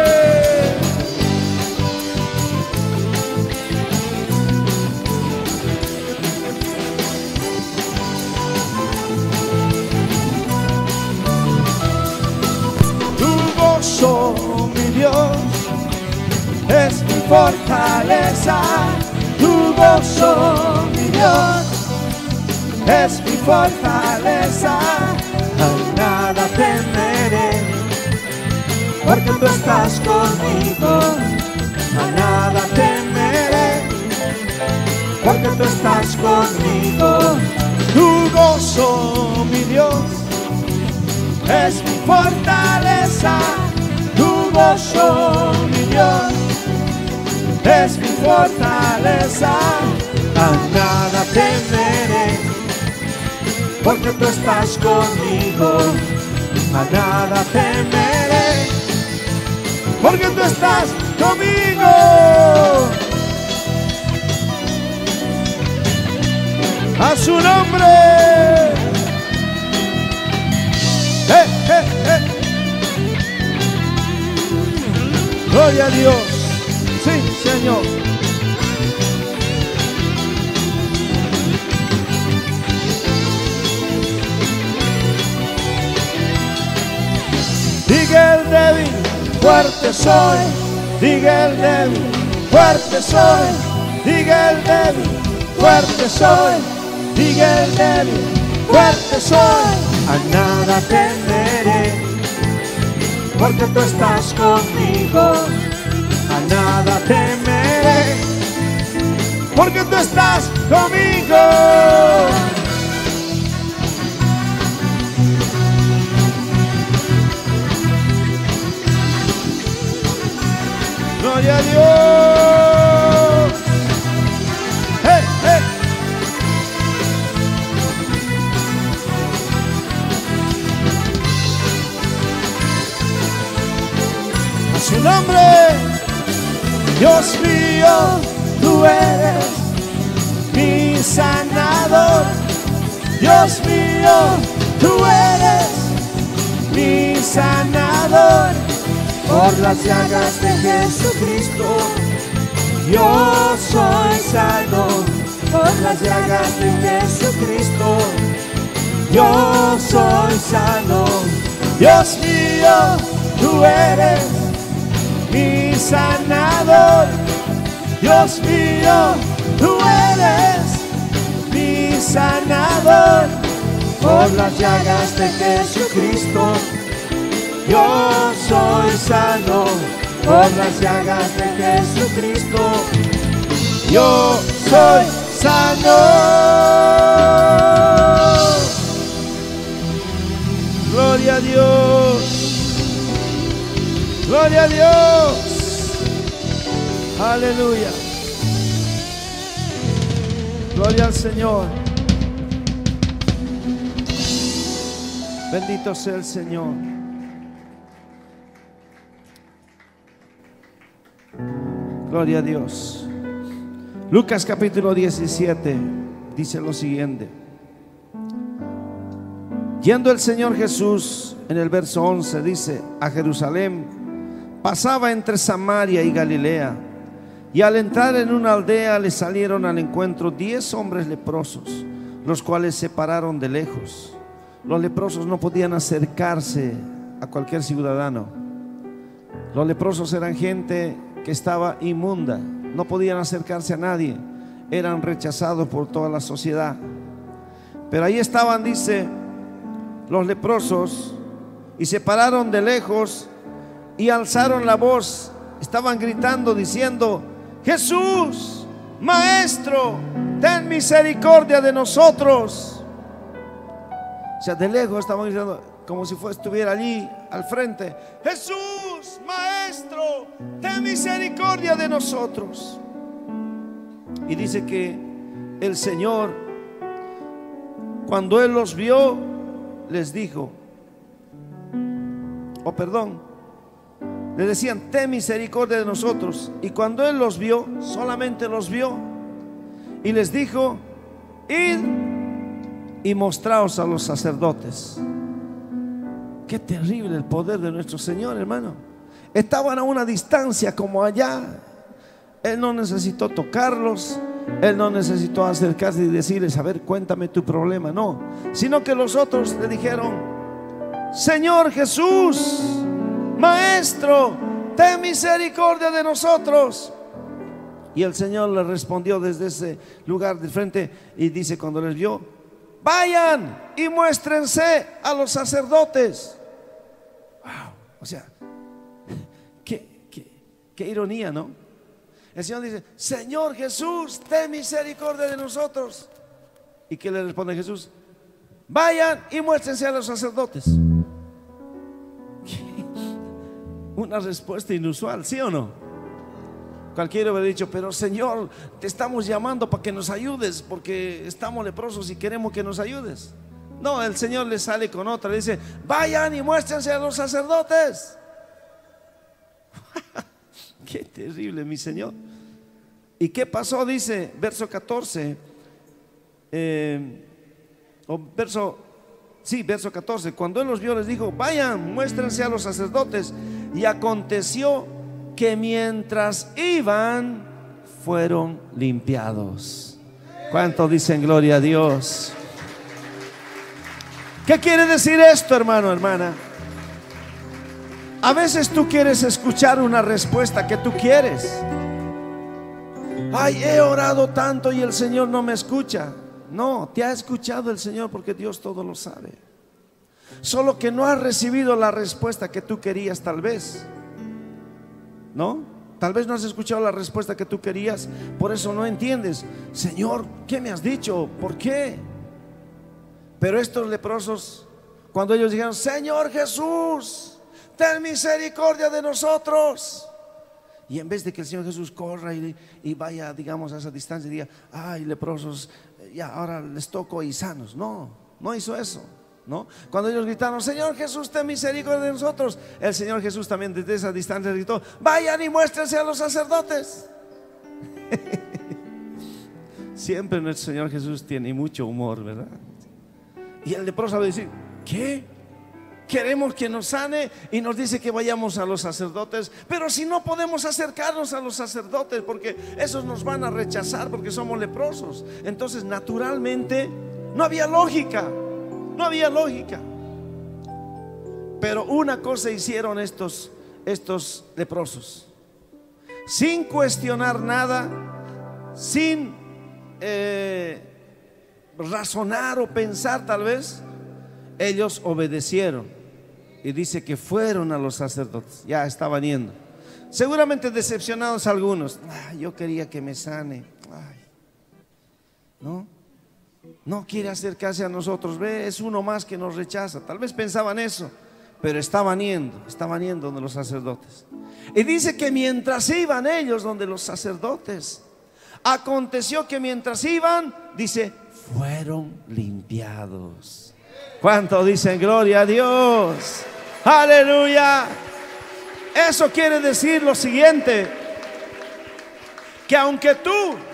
Mi Dios es mi fortaleza, tu gozo, mi Dios es mi fortaleza. A nada temeré, porque tú estás conmigo. A nada temeré, porque tú estás conmigo. Tu gozo, mi Dios es mi fortaleza. Tu gozo, mi Dios, es mi fortaleza. A nada temeré, porque tú estás conmigo. a nada temeré, porque tú estás conmigo. A su nombre. Gloria a Dios. Sí, Señor. Diga el débil, fuerte soy. Diga el débil, fuerte soy. Diga el débil, fuerte soy. Diga el débil, fuerte soy. A nada temeré, porque tú estás conmigo. A nada temeré, porque tú estás conmigo. Gloria a Dios. Hey, hey. A su nombre. Dios mío, tú eres mi sanador. Dios mío, tú eres mi sanador. Por las llagas de Jesucristo, yo soy sano. Por las llagas de Jesucristo, yo soy sano. Dios mío, tú eres mi sanador. Dios mío, tú eres mi sanador. Por las llagas de Jesucristo, yo soy sano. Por las llagas de Jesucristo, yo soy sano. Gloria a Dios. Gloria a Dios. Aleluya. Gloria al Señor. Bendito sea el Señor. Gloria a Dios. Lucas capítulo 17 dice lo siguiente. Yendo el Señor Jesús, en el verso 11 dice, a Jerusalén, pasaba entre Samaria y Galilea, y al entrar en una aldea le salieron al encuentro 10 hombres leprosos, los cuales se pararon de lejos. Los leprosos no podían acercarse a cualquier ciudadano. Los leprosos eran gente que estaba inmunda, no podían acercarse a nadie, eran rechazados por toda la sociedad. Pero ahí estaban, dice, los leprosos, y se pararon de lejos y alzaron la voz, estaban gritando diciendo: Jesús, Maestro, ten misericordia de nosotros. O sea, de lejos estaban gritando, como si estuviera allí al frente: Jesús, Maestro, ten misericordia de nosotros. Y dice que el Señor, cuando Él los vio, les dijo, le decían: ten misericordia de nosotros. Y cuando Él los vio, solamente los vio, y les dijo: id y mostraos a los sacerdotes. Qué terrible el poder de nuestro Señor, hermano. Estaban a una distancia como allá. Él no necesitó tocarlos, Él no necesitó acercarse y decirles: a ver, cuéntame tu problema. No, sino que los otros le dijeron: Señor Jesús, Maestro, ten misericordia de nosotros. Y el Señor le respondió desde ese lugar de frente y dice, cuando les vio: vayan y muéstrense a los sacerdotes. Wow, o sea, qué ironía, ¿no? El Señor dice: Señor Jesús, ten misericordia de nosotros. ¿Y qué le responde Jesús? Vayan y muéstrense a los sacerdotes. Una respuesta inusual, ¿sí o no? Cualquiera hubiera dicho: pero Señor, te estamos llamando para que nos ayudes, porque estamos leprosos y queremos que nos ayudes. No, el Señor le sale con otra, le dice, vayan y muéstrense a los sacerdotes. Qué terrible, mi Señor. ¿Y qué pasó? Dice, verso 14, verso 14. Cuando Él los vio, les dijo, vayan, muéstrense a los sacerdotes. Y aconteció que mientras iban, fueron limpiados. ¿Cuánto dicen gloria a Dios? ¿Qué quiere decir esto, hermano, hermana? A veces tú quieres escuchar una respuesta que tú quieres. Ay, he orado tanto y el Señor no me escucha. No, te ha escuchado el Señor porque Dios todo lo sabe. Solo que no has recibido la respuesta que tú querías, tal vez. ¿No? Tal vez no has escuchado la respuesta que tú querías. Por eso no entiendes. Señor, ¿qué me has dicho? ¿Por qué? Pero estos leprosos, cuando ellos dijeron, Señor Jesús, ten misericordia de nosotros. Y en vez de que el Señor Jesús corra y vaya, digamos, a esa distancia y diga, ay, leprosos, ya ahora les toco y sanos. No, no hizo eso, ¿no? Cuando ellos gritaron, Señor Jesús, ten misericordia de nosotros, el Señor Jesús también desde esa distancia gritó, vayan y muéstrense a los sacerdotes. Siempre nuestro Señor Jesús tiene mucho humor, ¿verdad? Y el leproso va a decir, ¿qué? Queremos que nos sane y nos dice que vayamos a los sacerdotes, pero si no podemos acercarnos a los sacerdotes porque esos nos van a rechazar porque somos leprosos. Entonces naturalmente no había lógica, no había lógica. Pero una cosa hicieron estos leprosos, sin cuestionar nada, sin razonar o pensar tal vez, ellos obedecieron. Y dice que fueron a los sacerdotes. Ya estaban yendo, seguramente decepcionados algunos. Yo quería que me sane. No quiere acercarse a nosotros. Ve, es uno más que nos rechaza. Tal vez pensaban eso, pero estaban yendo donde los sacerdotes. Y dice que mientras iban ellos donde los sacerdotes, aconteció que mientras iban, dice, fueron limpiados. ¿Cuánto dicen gloria a Dios? Aleluya. Eso quiere decir lo siguiente, que aunque tú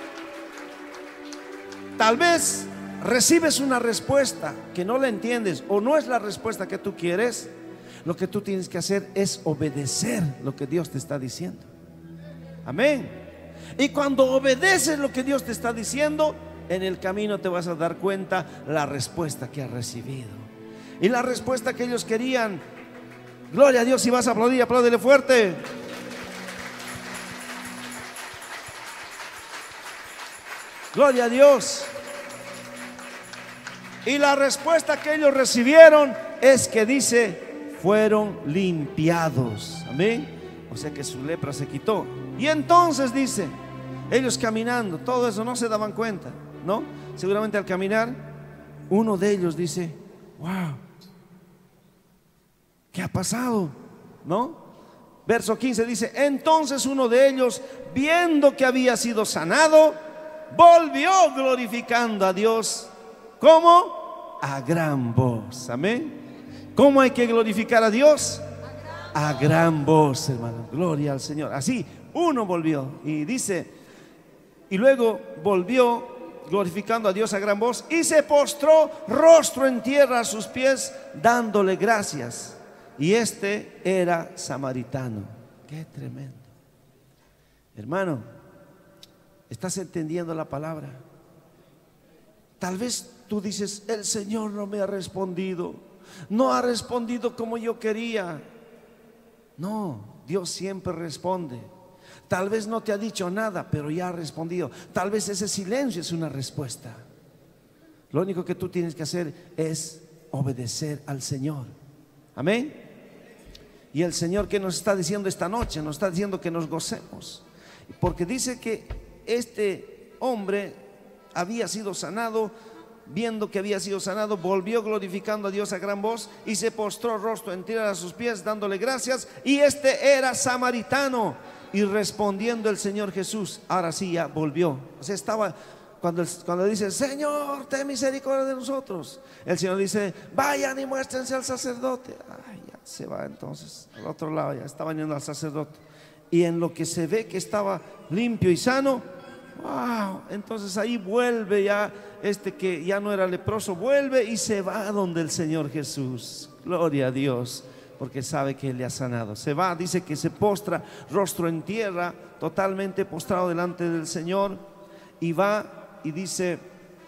tal vez recibes una respuesta que no la entiendes o no es la respuesta que tú quieres, lo que tú tienes que hacer es obedecer lo que Dios te está diciendo. Amén. Y cuando obedeces lo que Dios te está diciendo, en el camino te vas a dar cuenta la respuesta que has recibido. Y la respuesta que ellos querían, gloria a Dios. Si vas a aplaudir, apláudele fuerte. Gloria a Dios. Y la respuesta que ellos recibieron es que dice, fueron limpiados. Amén. O sea que su lepra se quitó. Y entonces dice, ellos caminando, todo eso no se daban cuenta, ¿no? Seguramente al caminar, uno de ellos dice, wow, ¿qué ha pasado? ¿No? Verso 15 dice, entonces uno de ellos, viendo que había sido sanado, volvió glorificando a Dios. ¿Cómo? A gran voz. Amén. ¿Cómo hay que glorificar a Dios? A gran voz, hermano. Gloria al Señor. Así, uno volvió y dice, y luego volvió glorificando a Dios a gran voz y se postró rostro en tierra a sus pies, dándole gracias. Y este era samaritano. Qué tremendo. Hermano, ¿estás entendiendo la palabra? Tal vez tú dices, el Señor no me ha respondido, no ha respondido como yo quería. No, Dios siempre responde. Tal vez no te ha dicho nada, pero ya ha respondido. Tal vez ese silencio es una respuesta. Lo único que tú tienes que hacer es obedecer al Señor. Amén. Y el Señor, ¿qué nos está diciendo esta noche? Nos está diciendo que nos gocemos, porque dice que este hombre había sido sanado. Viendo que había sido sanado, volvió glorificando a Dios a gran voz y se postró rostro en tierra a sus pies, dándole gracias. Y este era samaritano. Y respondiendo el Señor Jesús, ahora sí ya volvió. O sea, cuando dice, Señor, ten misericordia de nosotros, el Señor dice, vayan y muéstrense al sacerdote. Ay, ya se va entonces al otro lado, ya estaban yendo al sacerdote. Y en lo que se ve que estaba limpio y sano, wow, entonces ahí vuelve ya que ya no era leproso, vuelve y se va donde el Señor Jesús. Gloria a Dios, porque sabe que Él le ha sanado. Se va, dice que se postra rostro en tierra, totalmente postrado delante del Señor, y va y dice,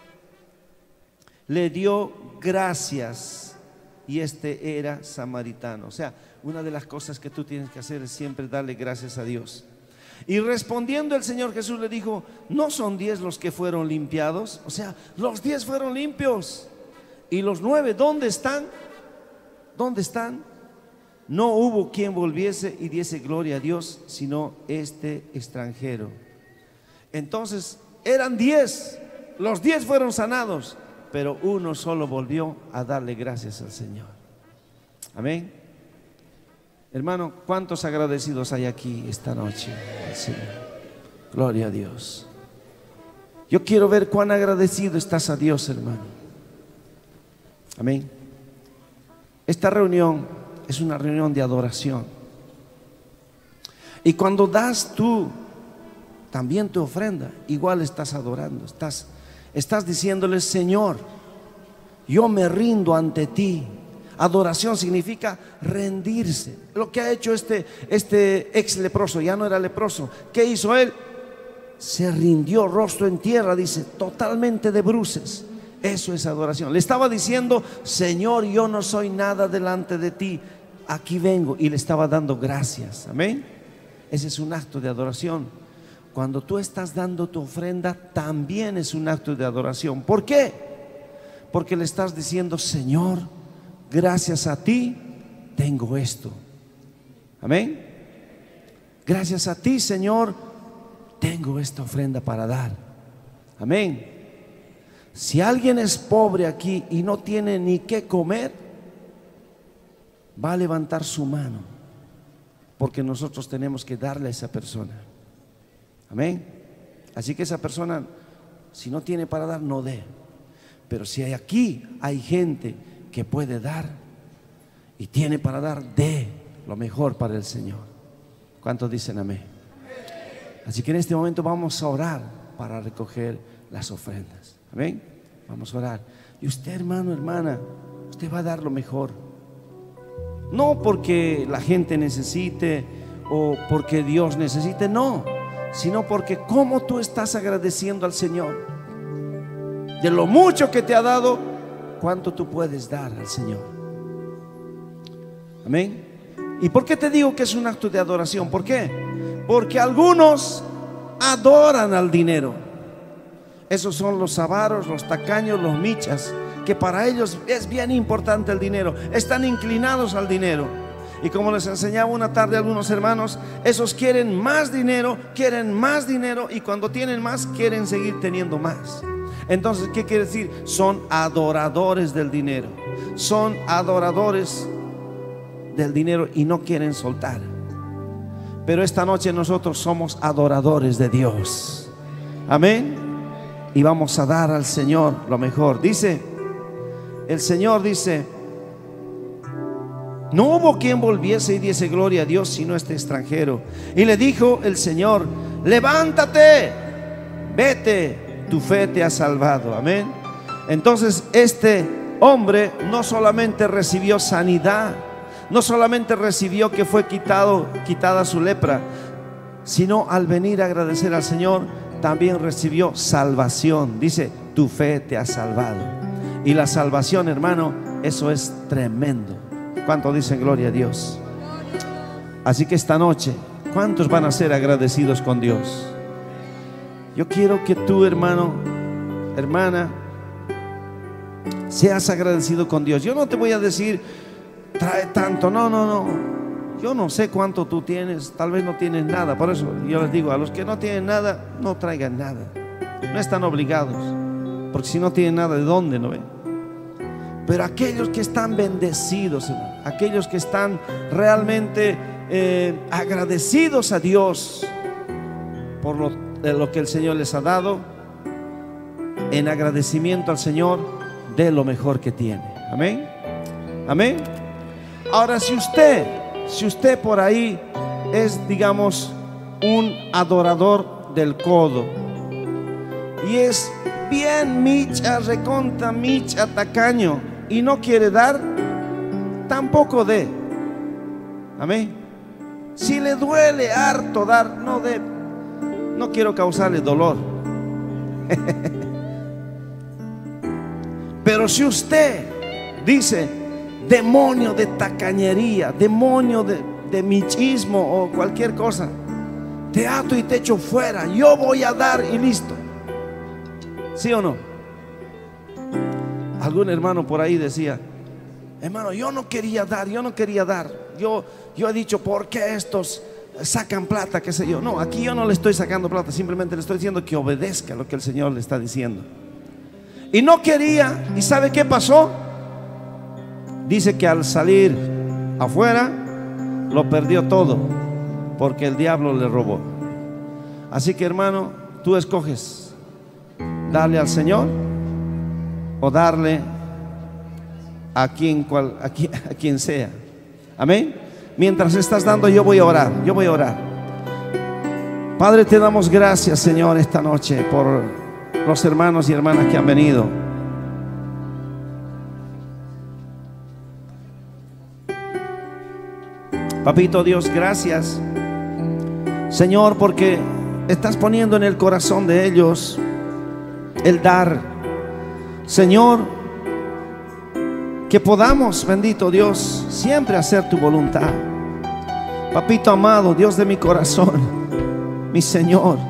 le dio gracias, y era samaritano. O sea, una de las cosas que tú tienes que hacer es siempre darle gracias a Dios. Y respondiendo el Señor Jesús le dijo, ¿no son 10 los que fueron limpiados? O sea, los 10 fueron limpios. ¿Y los 9 dónde están? ¿Dónde están? No hubo quien volviese y diese gloria a Dios, sino este extranjero. Entonces, eran 10, los 10 fueron sanados, pero uno solo volvió a darle gracias al Señor. Amén. Hermano, ¿cuántos agradecidos hay aquí esta noche al Señor? Gloria a Dios. Yo quiero ver cuán agradecido estás a Dios, hermano. Amén. Esta reunión es una reunión de adoración. Y cuando das tú también tu ofrenda, igual estás adorando, estás diciéndole, Señor, yo me rindo ante ti. Adoración significa rendirse. Lo que ha hecho este ex leproso, ya no era leproso. ¿Qué hizo él? Se rindió rostro en tierra, dice, totalmente de bruces. Eso es adoración. Le estaba diciendo, Señor, yo no soy nada delante de ti, aquí vengo. Y le estaba dando gracias. Amén. Ese es un acto de adoración. Cuando tú estás dando tu ofrenda, también es un acto de adoración. ¿Por qué? Porque le estás diciendo, Señor, gracias a ti tengo esto. Amén. Gracias a ti, Señor, tengo esta ofrenda para dar. Amén. Si alguien es pobre aquí y no tiene ni qué comer, va a levantar su mano, porque nosotros tenemos que darle a esa persona. Amén. Así que esa persona, si no tiene para dar, no dé. Pero si aquí hay gente que puede dar y tiene para dar, dé lo mejor para el Señor. ¿Cuántos dicen amén? Así que en este momento vamos a orar para recoger las ofrendas. Amén. Vamos a orar. Y usted, hermano, hermana, usted va a dar lo mejor. No porque la gente necesite o porque Dios necesite, no, sino porque como tú estás agradeciendo al Señor de lo mucho que te ha dado, cuánto tú puedes dar al Señor. Amén. ¿Y por qué te digo que es un acto de adoración? ¿Por qué? Porque algunos adoran al dinero. Esos son los avaros, los tacaños, los michas, que para ellos es bien importante el dinero. Están inclinados al dinero. Y como les enseñaba una tarde a algunos hermanos, esos quieren más dinero, y cuando tienen más quieren seguir teniendo más. Entonces, ¿qué quiere decir? Son adoradores del dinero. Son adoradores del dinero y no quieren soltar. Pero esta noche nosotros somos adoradores de Dios. Amén. Y vamos a dar al Señor lo mejor. Dice, el Señor dice, no hubo quien volviese y diese gloria a Dios sino este extranjero. Y le dijo el Señor, levántate, vete, tu fe te ha salvado. Amén. Entonces este hombre no solamente recibió sanidad, no solamente recibió que fue quitada su lepra, sino al venir a agradecer al Señor, también recibió salvación. Dice, tu fe te ha salvado. Y la salvación, hermano, eso es tremendo. ¿Cuántos dicen gloria a Dios? Así que esta noche, ¿cuántos van a ser agradecidos con Dios? Yo quiero que tú, hermano, hermana, seas agradecido con Dios. Yo no te voy a decir, trae tanto, no. Yo no sé cuánto tú tienes, tal vez no tienes nada. Por eso yo les digo, a los que no tienen nada, no traigan nada. No están obligados, porque si no tienen nada, ¿de dónde? ¿No ven? Pero aquellos que están bendecidos, aquellos que están realmente agradecidos a Dios por lo que el Señor les ha dado, en agradecimiento al Señor de lo mejor que tiene. Amén. Amén. Ahora, si usted por ahí es, digamos, un adorador del codo y es bien micha, recontra micha, tacaño, y no quiere dar, tampoco dé. Amén. Si le duele harto dar, no dé. No quiero causarle dolor. Pero si usted dice: demonio de tacañería, demonio de michismo o cualquier cosa, te ato y te echo fuera, yo voy a dar y listo. ¿Sí o no? Algún hermano por ahí decía: hermano, yo no quería dar. Yo he dicho, ¿por qué estos sacan plata? Qué sé yo. No, aquí yo no le estoy sacando plata, simplemente le estoy diciendo que obedezca lo que el Señor le está diciendo. Y no quería, ¿y sabe qué pasó? Dice que al salir afuera lo perdió todo, porque el diablo le robó. Así que, hermano, tú escoges darle al Señor o darle a quien sea. Amén. Mientras estás dando, yo voy a orar. Padre, te damos gracias, Señor, esta noche por los hermanos y hermanas que han venido. Papito Dios, gracias, Señor, porque estás poniendo en el corazón de ellos el dar. Señor, que podamos, bendito Dios, siempre hacer tu voluntad. Papito amado, Dios de mi corazón, mi Señor,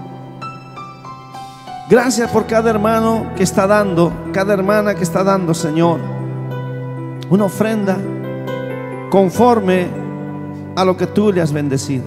gracias por cada hermano que está dando, cada hermana que está dando, Señor, una ofrenda conforme a lo que tú le has bendecido.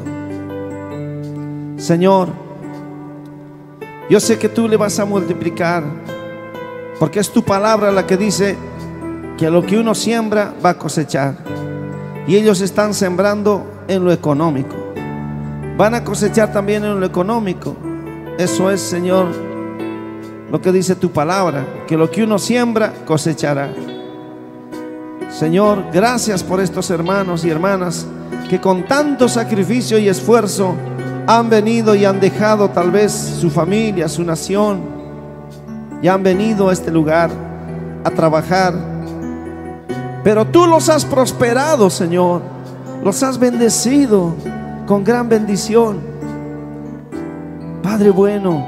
Señor, yo sé que tú le vas a multiplicar, porque es tu palabra la que dice que lo que uno siembra va a cosechar. Y ellos están sembrando en lo económico, van a cosechar también en lo económico. Eso es, Señor, lo que dice tu palabra, que lo que uno siembra cosechará. Señor, gracias por estos hermanos y hermanas que con tanto sacrificio y esfuerzo han venido y han dejado tal vez su familia, su nación, y han venido a este lugar a trabajar. Pero tú los has prosperado, Señor, los has bendecido con gran bendición. Padre bueno,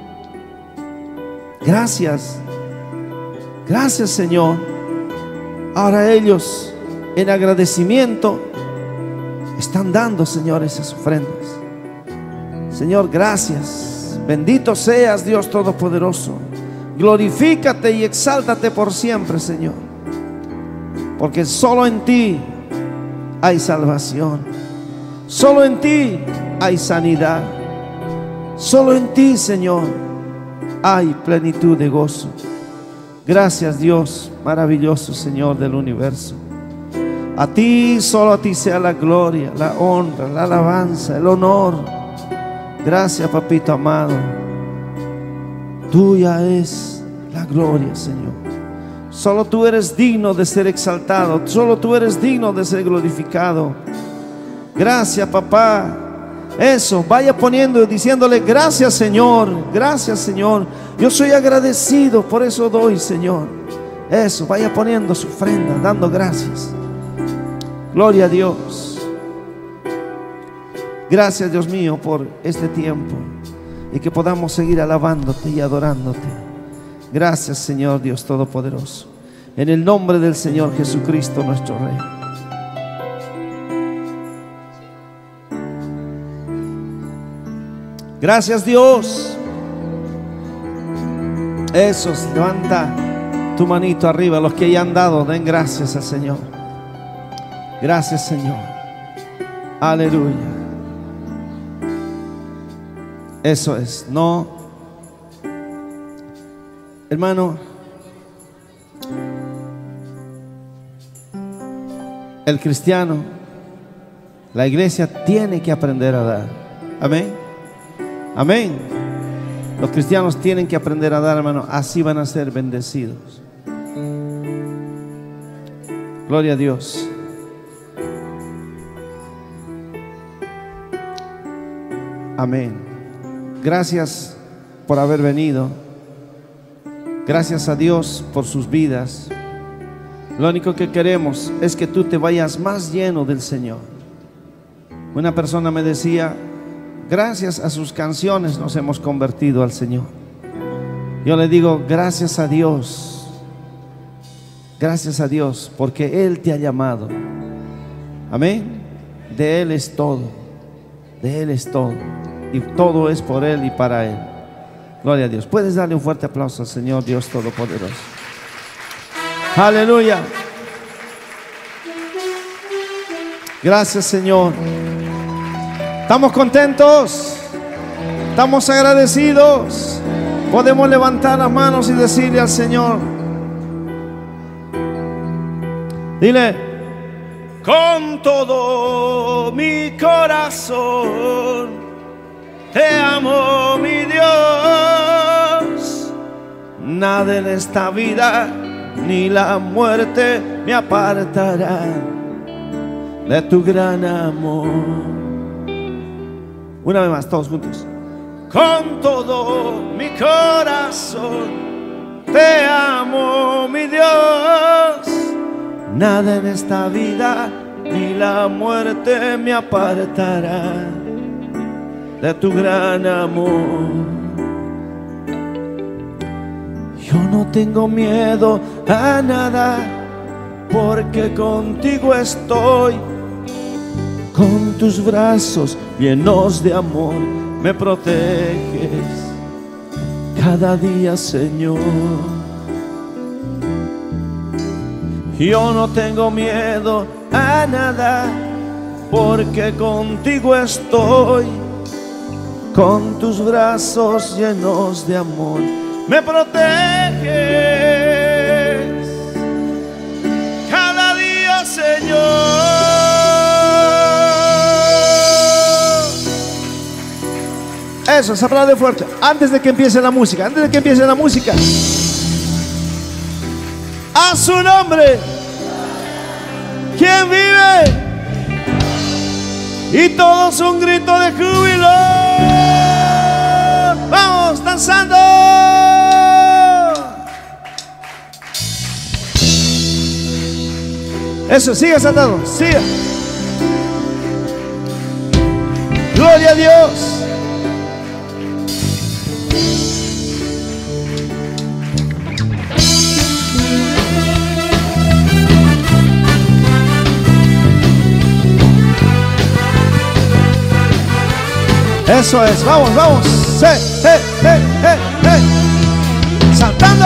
gracias, gracias, Señor. Ahora ellos, en agradecimiento, están dando, Señor, esas ofrendas. Señor, gracias. Bendito seas, Dios Todopoderoso. Glorifícate y exáltate por siempre, Señor, porque solo en ti hay salvación, solo en ti hay sanidad, solo en ti, Señor, hay plenitud de gozo. Gracias, Dios maravilloso, Señor del universo. A ti, solo a ti sea la gloria, la honra, la alabanza, el honor. Gracias, papito amado. Tuya es la gloria, Señor. Solo tú eres digno de ser exaltado, solo tú eres digno de ser glorificado. Gracias, papá. Eso, vaya poniendo y diciéndole: gracias, Señor, gracias, Señor. Yo soy agradecido, por eso doy, Señor. Eso, vaya poniendo su ofrenda, dando gracias. Gloria a Dios. Gracias, Dios mío, por este tiempo y que podamos seguir alabándote y adorándote. Gracias, Señor Dios Todopoderoso, en el nombre del Señor Jesucristo, nuestro Rey. Gracias, Dios. Eso, levanta tu manito arriba. Los que ya han dado, den gracias al Señor. Gracias, Señor. Aleluya. Eso es. No, hermano, el cristiano, la iglesia tiene que aprender a dar. Amén. Amén. Los cristianos tienen que aprender a dar, hermano. Así van a ser bendecidos. Gloria a Dios. Amén. Gracias por haber venido. Gracias a Dios por sus vidas. Lo único que queremos es que tú te vayas más lleno del Señor. Una persona me decía: gracias a sus canciones nos hemos convertido al Señor. Yo le digo: gracias a Dios. Gracias a Dios, porque Él te ha llamado. Amén. De Él es todo. De Él es todo. Y todo es por Él y para Él. Gloria a Dios. Puedes darle un fuerte aplauso al Señor Dios Todopoderoso. Aleluya. Gracias, Señor. ¿Estamos contentos? ¿Estamos agradecidos? Podemos levantar las manos y decirle al Señor. Dile: con todo mi corazón te amo, mi Dios. Nada en esta vida ni la muerte me apartará de tu gran amor. Una vez más, todos juntos. Con todo mi corazón te amo, mi Dios. Nada en esta vida ni la muerte me apartará de tu gran amor. Yo no tengo miedo a nada, porque contigo estoy. Con tus brazos llenos de amor me proteges cada día, Señor. Yo no tengo miedo a nada, porque contigo estoy. Con tus brazos llenos de amor me proteges cada día, Señor. Eso, se aplaude fuerte. Antes de que empiece la música, antes de que empiece la música, a su nombre, ¿quién vive? Y todos un grito de júbilo. Vamos, danzando. Eso, sigue saltando, sigue. Gloria a Dios. Eso es, vamos, vamos. Saltando.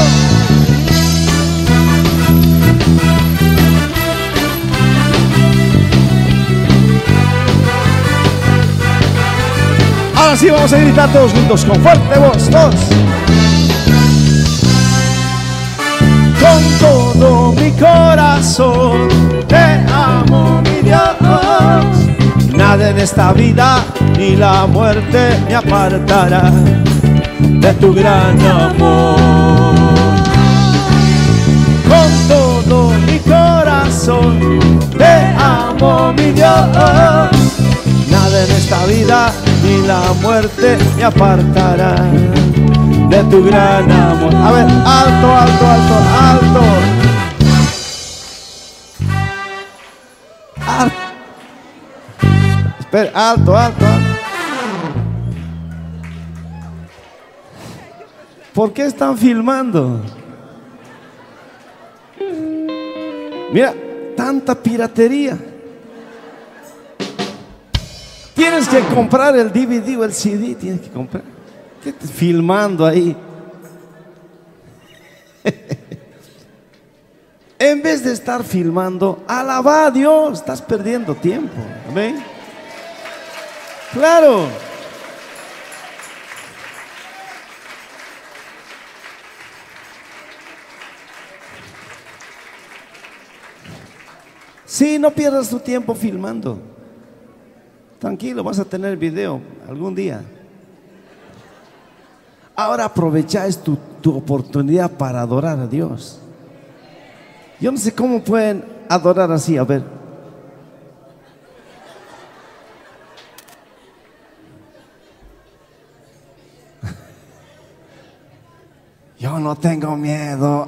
Ahora sí vamos a gritar todos juntos con fuerte voz, todos. Con todo mi corazón te amo, mi Dios. Nada en esta vida ni la muerte me apartará de tu gran amor. Con todo mi corazón te amo, mi Dios. Nada en esta vida ni la muerte me apartará de tu gran amor. A ver, alto, alto, alto, alto. Alto. Espera, alto, alto, alto. ¿Por qué están filmando? Mira, tanta piratería. Tienes que comprar el DVD o el CD, tienes que comprar. ¿Qué estás filmando ahí? En vez de estar filmando, alaba a Dios, estás perdiendo tiempo. Amén. Claro. Sí, no pierdas tu tiempo filmando. Tranquilo, vas a tener video algún día. Ahora aprovecháis tu oportunidad para adorar a Dios. Yo no sé cómo pueden adorar así, a ver. Yo no tengo miedo.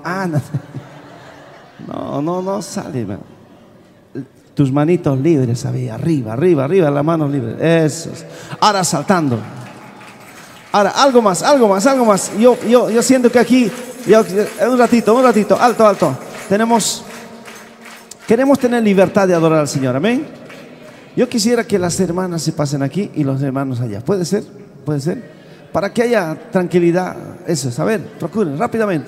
No sale. Man. Tus manitos libres, arriba, las manos libres. Eso. Ahora saltando. Ahora, algo más. Yo siento que aquí, un ratito, alto. Queremos tener libertad de adorar al Señor, amén. Yo quisiera que las hermanas se pasen aquí y los hermanos allá. ¿Puede ser? Para que haya tranquilidad. Eso es, a ver, procuren rápidamente.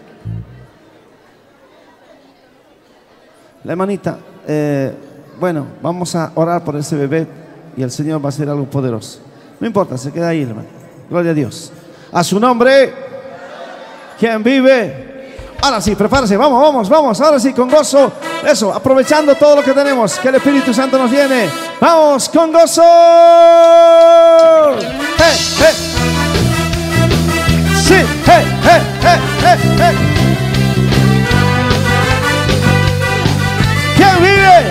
La hermanita, bueno, vamos a orar por ese bebé y el Señor va a hacer algo poderoso. No importa, se queda ahí, hermano. Gloria a Dios. A su nombre, ¿quién vive? Ahora sí, prepárese, vamos. Ahora sí, con gozo. Eso, aprovechando todo lo que tenemos, que el Espíritu Santo nos llene. Vamos, con gozo. Sí, ¿quién vive?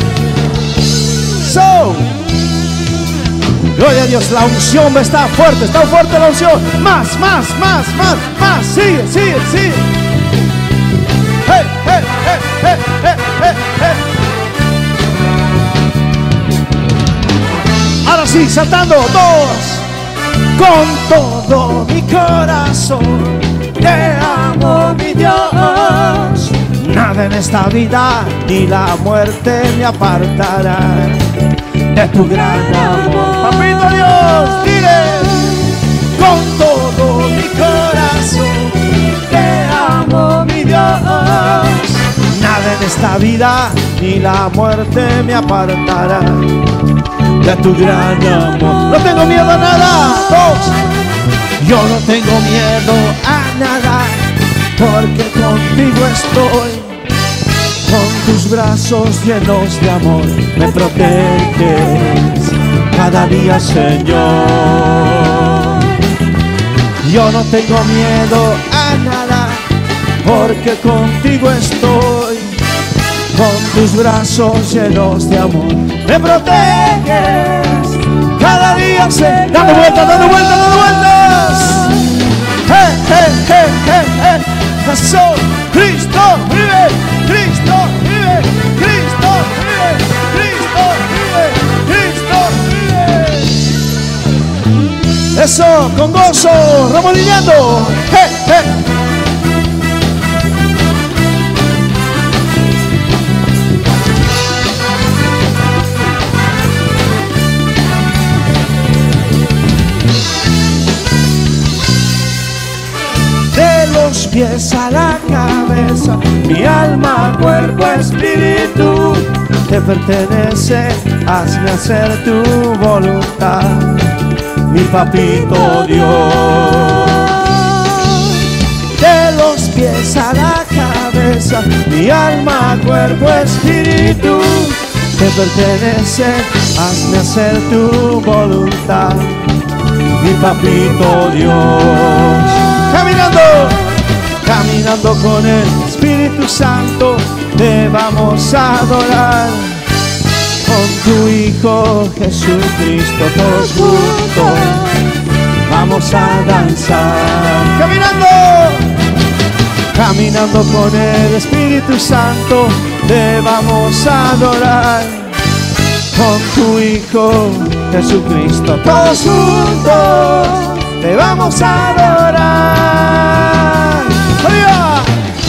Gloria a Dios, la unción está fuerte la unción. Más, sigue. Ahora sí, saltando, todos. Con todo mi corazón te amo, mi Dios. Nada en esta vida ni la muerte me apartará de tu gran amor. Papito Dios, dile. Con todo mi corazón te amo, mi Dios. Nada en esta vida ni la muerte me apartará de tu gran amor. No tengo miedo a nada, todos. Yo no tengo miedo a nada, porque contigo estoy. Con tus brazos llenos de amor me proteges cada día, Señor. Yo no tengo miedo a nada, porque contigo estoy. Con tus brazos llenos de amor me proteges cada día, Señor. Dando vueltas. Eso. Cristo vive. Eso, con gozo, remolineando. De los pies a la cabeza, mi alma, cuerpo, espíritu te pertenece. Hazme hacer tu voluntad, mi papito Dios. De los pies a la cabeza, mi alma, cuerpo, espíritu te pertenece. Hazme hacer tu voluntad, mi papito Dios. Caminando con el Espíritu Santo, te vamos a adorar. Con tu Hijo Jesucristo todos juntos vamos a danzar. Caminando con el Espíritu Santo, te vamos a adorar. Con tu Hijo Jesucristo todos juntos te vamos a adorar. ¡Arriba!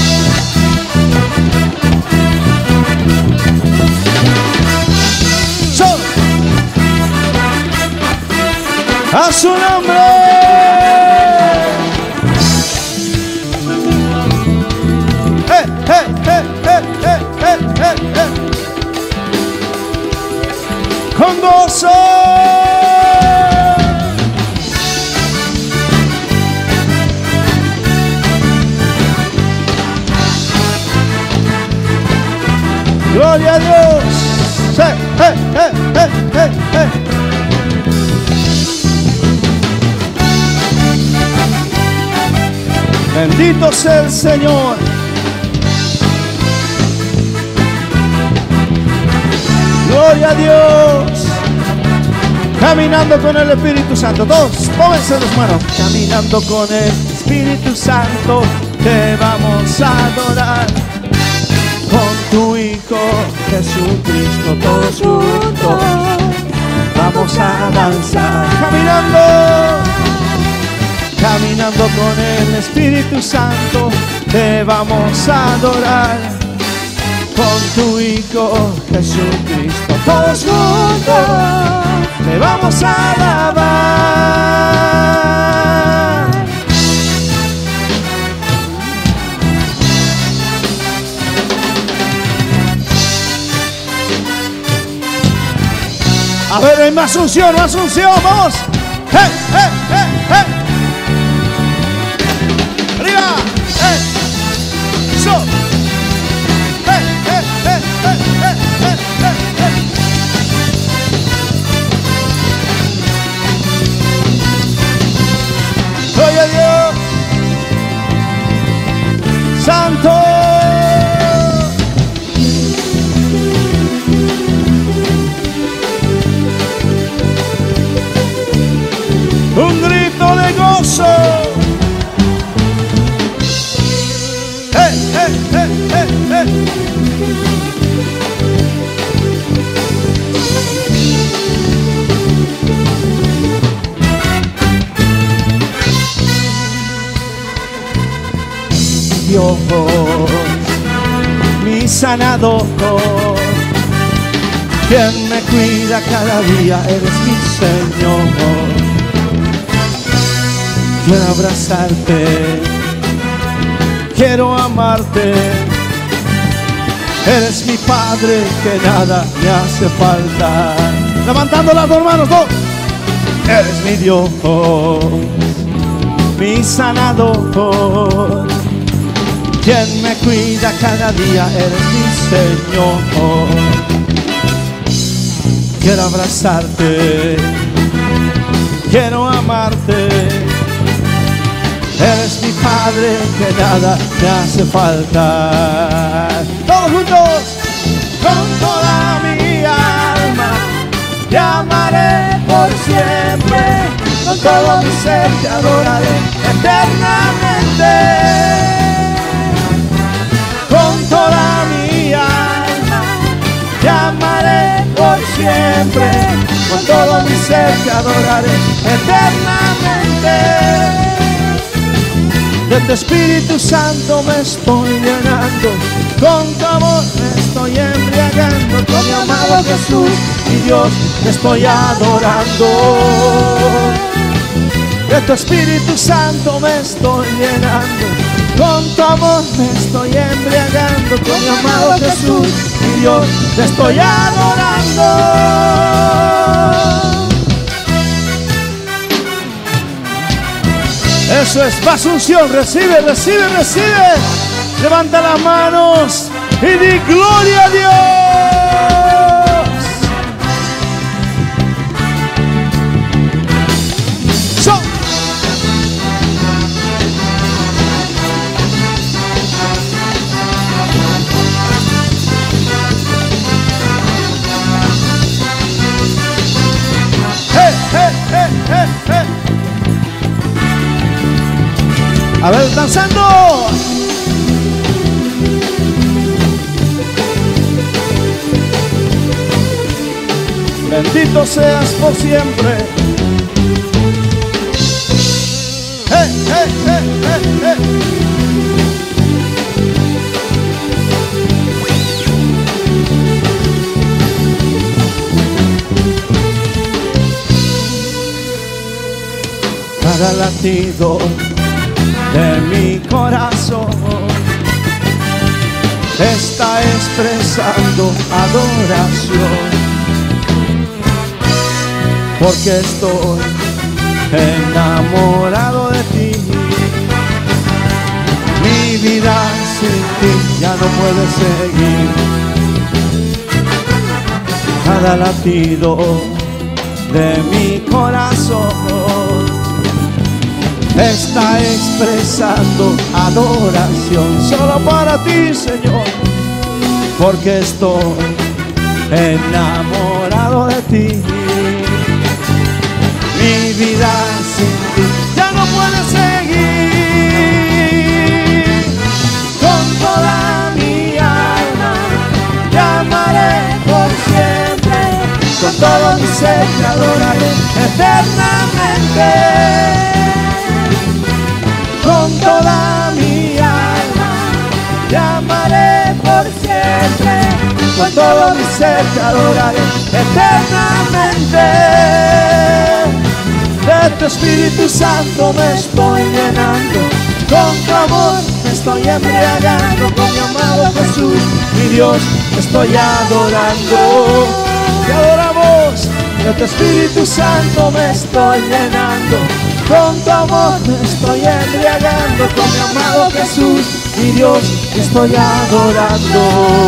A su nombre. Con gozo. Gloria a Dios. Bendito sea el Señor. Gloria a Dios. Caminando con el Espíritu Santo. Todos, pónganse las manos. Caminando con el Espíritu Santo, te vamos a adorar. Con tu Hijo Jesucristo, todos juntos vamos a danzar. Caminando con el Espíritu Santo, te vamos a adorar. Con tu Hijo Jesucristo, todos juntos te vamos a alabar. A ver, hay más unción, vamos. ¡Hey, hey, hey, hey! ¡Arriba! ¡Hey! ¡So! ¡Hey, hey, hey, hey, hey, hey, hey, hey! ¡Gloria a Dios! ¡Santo! Un grito de gozo. ¡Hey, hey, hey, hey, hey! Dios, mi sanador, quien me cuida cada día, eres mi Señor. Quiero abrazarte, quiero amarte. Eres mi Padre, que nada me hace falta. Levantando las dos manos, dos. Eres mi Dios, mi sanador, quien me cuida cada día, eres mi Señor. Quiero abrazarte, quiero amarte. Eres mi Padre, que nada me hace falta. Todos juntos. Con toda mi alma te amaré por siempre. Con todo mi ser te adoraré eternamente. Con toda mi alma te amaré por siempre. Con todo mi ser te adoraré eternamente. De tu Espíritu Santo me estoy llenando, con tu amor me estoy embriagando, con mi amado Jesús, mi Dios, te estoy adorando. De tu Espíritu Santo me estoy llenando, con tu amor me estoy embriagando, con mi amado Jesús, mi Dios, te estoy adorando. Eso es, paz, unción, recibe, recibe, recibe. Levanta las manos y di gloria a Dios. So. Hey, hey, hey, hey, hey. A ver, danzando. Bendito seas por siempre. Hey, hey, hey, hey, hey. Cada latido de mi corazón está expresando adoración, porque estoy enamorado de ti. Mi vida sin ti ya no puede seguir. Cada latido de mi corazón está expresando adoración solo para ti, Señor, porque estoy enamorado de ti. Mi vida sin ti ya no puede seguir. Con toda mi alma te amaré por siempre, con todo mi ser te adoraré eternamente. Con toda mi alma te amaré por siempre, con todo mi ser te adoraré eternamente. De tu Espíritu Santo me estoy llenando, con tu amor me estoy embriagando, con mi amado Jesús, mi Dios, te estoy adorando. Te adoramos. De tu Espíritu Santo me estoy llenando, con tu amor me estoy embriagando, con mi amado Jesús, mi Dios, te estoy adorando.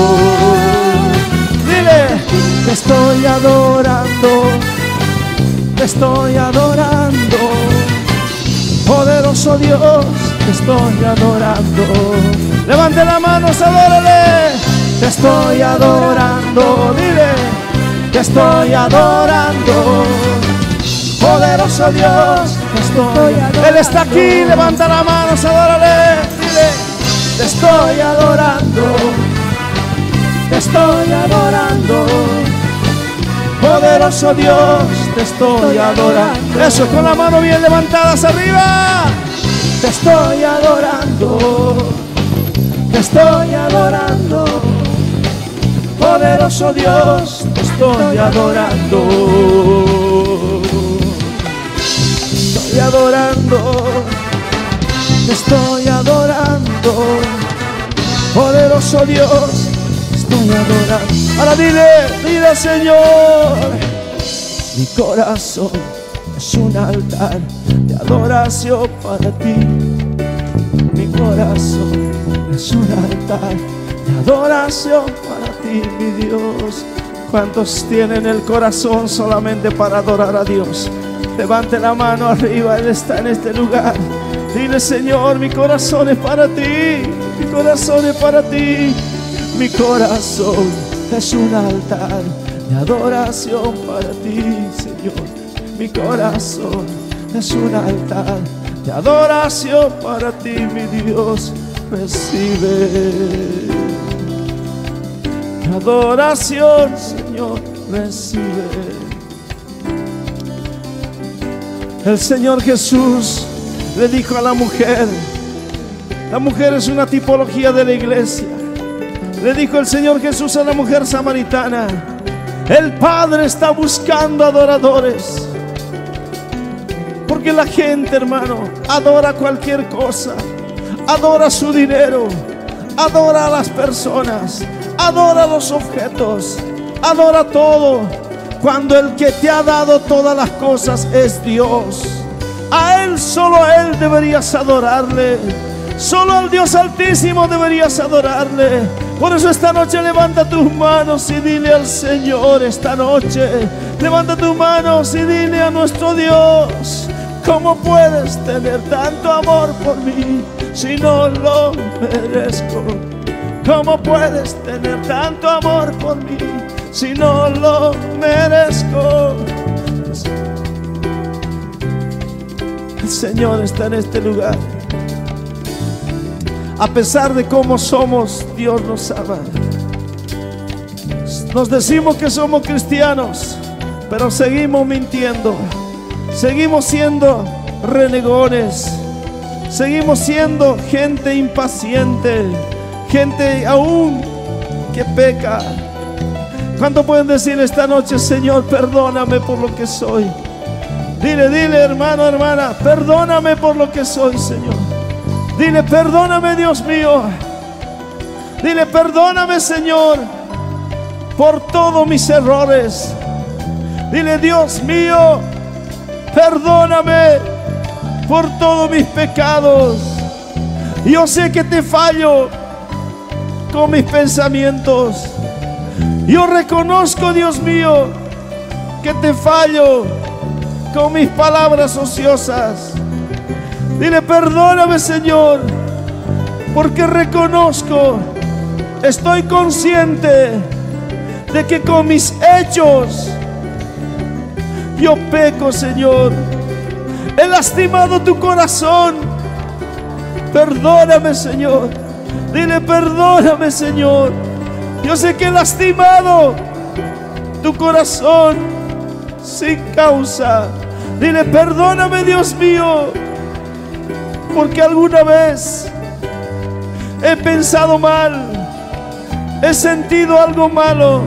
Dile, te estoy adorando, te estoy adorando, poderoso Dios, te estoy adorando. Levante la mano, adórale. Te estoy adorando, dile, te estoy adorando, poderoso Dios, te estoy adorando. Él está aquí, levanta la mano, adórale, dile, te estoy adorando, te estoy adorando, poderoso Dios, te estoy adorando. Eso, con la mano bien levantadas arriba. Te estoy adorando, te estoy adorando, poderoso Dios, te estoy adorando. Estoy adorando, te estoy adorando, poderoso Dios, te estoy adorando. Ahora dile, dile, Señor, mi corazón es un altar de adoración para ti. Mi corazón es un altar de adoración para ti, mi Dios. ¿Cuántos tienen el corazón solamente para adorar a Dios? Levante la mano arriba, Él está en este lugar. Dile, Señor, mi corazón es para ti, mi corazón es para ti. Mi corazón es un altar de adoración para ti, Señor. Mi corazón es un altar de adoración para ti, mi Dios. Recibe mi adoración, Señor, recibe. El Señor Jesús le dijo a la mujer es una tipología de la iglesia. Le dijo el Señor Jesús a la mujer samaritana: el Padre está buscando adoradores. Porque la gente, hermano, adora cualquier cosa. Adora su dinero, adora a las personas, adora los objetos, adora todo, cuando el que te ha dado todas las cosas es Dios. A Él, solo a Él deberías adorarle. Solo al Dios Altísimo deberías adorarle. Por eso esta noche levanta tus manos y dile al Señor esta noche. Levanta tus manos y dile a nuestro Dios: ¿cómo puedes tener tanto amor por mí si no lo merezco? ¿Cómo puedes tener tanto amor por mí si no lo merezco? El Señor está en este lugar. A pesar de cómo somos, Dios nos ama. Nos decimos que somos cristianos, pero seguimos mintiendo. Seguimos siendo renegones. Seguimos siendo gente impaciente, gente aún que peca. ¿Cuánto pueden decir esta noche: Señor, perdóname por lo que soy? Dile, dile, hermano, hermana, perdóname por lo que soy, Señor. Dile, perdóname, Dios mío. Dile, perdóname, Señor, por todos mis errores. Dile, Dios mío, perdóname por todos mis pecados. Yo sé que te fallo con mis pensamientos. Yo reconozco, Dios mío, que te fallo con mis palabras ociosas. Dile: perdóname, Señor, porque reconozco, estoy consciente de que con mis hechos yo peco, Señor. He lastimado tu corazón. Perdóname, Señor. Dile: perdóname, Señor. Yo sé que he lastimado tu corazón sin causa. Dile: perdóname, Dios mío, porque alguna vez he pensado mal, he sentido algo malo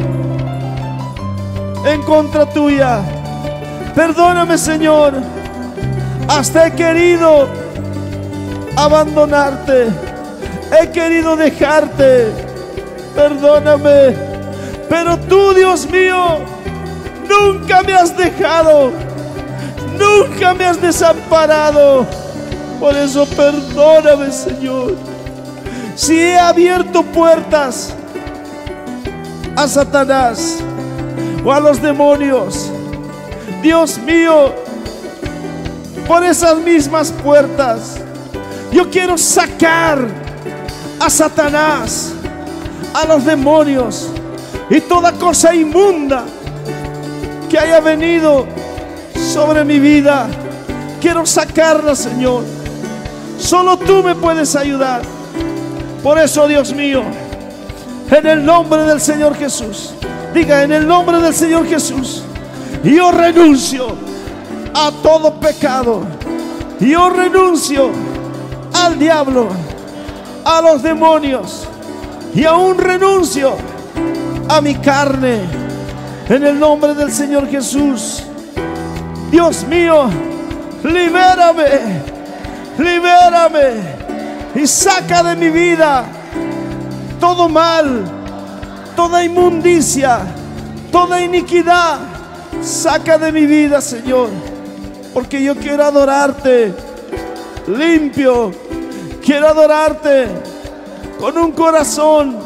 en contra tuya. Perdóname, Señor. Hasta he querido abandonarte, he querido dejarte. Perdóname. Pero tú, Dios mío, nunca me has dejado, nunca me has desamparado. Por eso perdóname, Señor. Si he abierto puertas a Satanás o a los demonios, Dios mío, por esas mismas puertas yo quiero sacar a Satanás, a los demonios y toda cosa inmunda que haya venido sobre mi vida. Quiero sacarla, Señor. Solo tú me puedes ayudar. Por eso, Dios mío, en el nombre del Señor Jesús, diga: en el nombre del Señor Jesús, yo renuncio a todo pecado. Yo renuncio al diablo, a los demonios, y aún renuncio a mi carne. En el nombre del Señor Jesús, Dios mío, libérame, libérame y saca de mi vida todo mal, toda inmundicia, toda iniquidad. Saca de mi vida, Señor, porque yo quiero adorarte limpio. Quiero adorarte con un corazón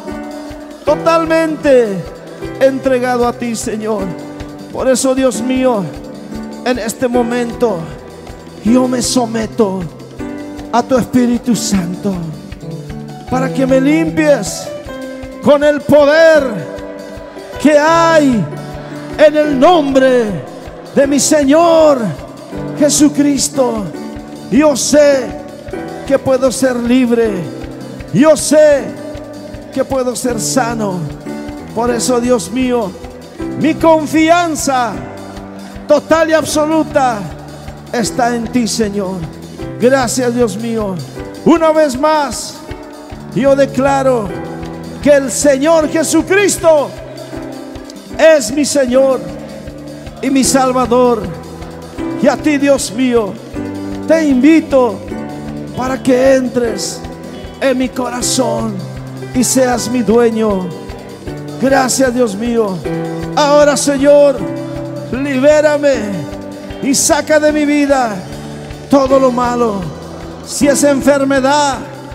totalmente entregado a ti, Señor. Por eso, Dios mío, en este momento yo me someto a tu Espíritu Santo para que me limpies con el poder que hay en el nombre de mi Señor Jesucristo. Yo sé que puedo ser libre, yo sé que puedo ser sano. Por eso, Dios mío, mi confianza total y absoluta está en ti, Señor. Gracias, Dios mío. Una vez más, yo declaro que el Señor Jesucristo es mi Señor y mi Salvador. Y a ti, Dios mío, te invito para que entres en mi corazón y seas mi dueño. Gracias, Dios mío. Ahora, Señor, libérame y saca de mi vida todo lo malo. Si es enfermedad,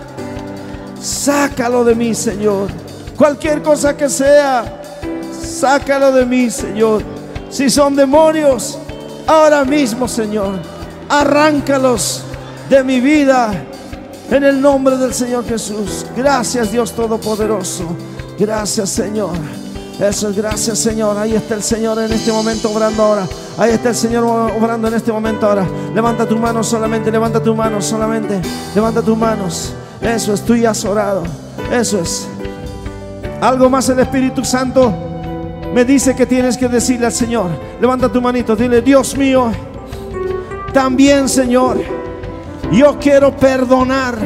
sácalo de mí, Señor. Cualquier cosa que sea, sácalo de mí, Señor. Si son demonios, ahora mismo, Señor, arráncalos de mi vida en el nombre del Señor Jesús. Gracias, Dios Todopoderoso. Gracias, Señor. Eso es, gracias, Señor. Ahí está el Señor en este momento obrando ahora. Ahí está el Señor obrando en este momento ahora. Levanta tus manos solamente, levanta tus manos solamente. Levanta tus manos. Eso es, tú ya has orado. Eso es. Algo más el Espíritu Santo me dice que tienes que decirle al Señor. Levanta tu manito, dile: Dios mío, también, Señor, yo quiero perdonar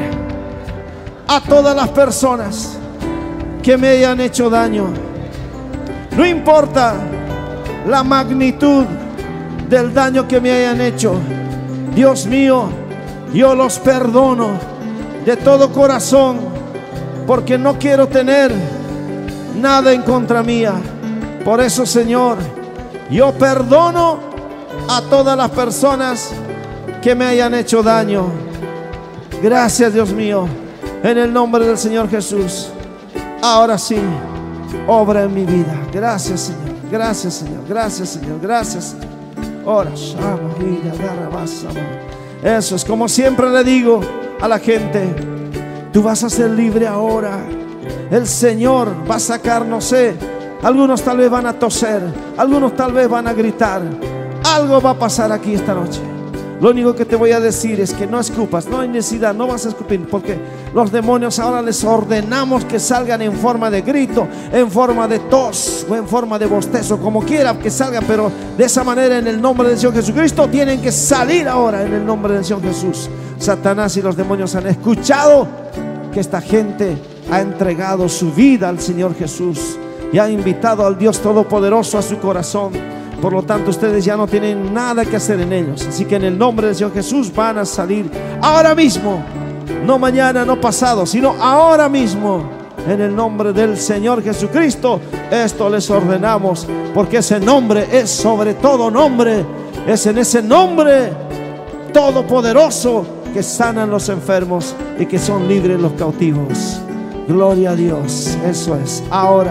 a todas las personas que me hayan hecho daño. No importa la magnitud del daño que me hayan hecho. Dios mío, yo los perdono de todo corazón, porque no quiero tener nada en contra mía. Por eso, Señor, yo perdono a todas las personas que me hayan hecho daño. Gracias, Dios mío, en el nombre del Señor Jesús. Ahora sí, obra en mi vida. Gracias, Señor. Gracias, Señor. Gracias, Señor. Gracias, Señor. Ora, Eso es, como siempre le digo a la gente, tú vas a ser libre ahora. El Señor va a sacar, no sé, algunos tal vez van a toser, algunos tal vez van a gritar. Algo va a pasar aquí esta noche. Lo único que te voy a decir es que no escupas, no hay necesidad, no vas a escupir, porque los demonios ahora les ordenamos que salgan en forma de grito, en forma de tos o en forma de bostezo, como quiera que salgan, pero de esa manera, en el nombre del Señor Jesucristo, tienen que salir ahora en el nombre del Señor Jesús. Satanás y los demonios han escuchado que esta gente ha entregado su vida al Señor Jesús y ha invitado al Dios Todopoderoso a su corazón. Por lo tanto, ustedes ya no tienen nada que hacer en ellos. Así que en el nombre del Señor Jesús van a salir ahora mismo. No mañana, no pasado, sino ahora mismo. En el nombre del Señor Jesucristo, esto les ordenamos, porque ese nombre es sobre todo nombre. Es en ese nombre todopoderoso que sanan los enfermos y que son libres los cautivos. Gloria a Dios. Eso es. Ahora.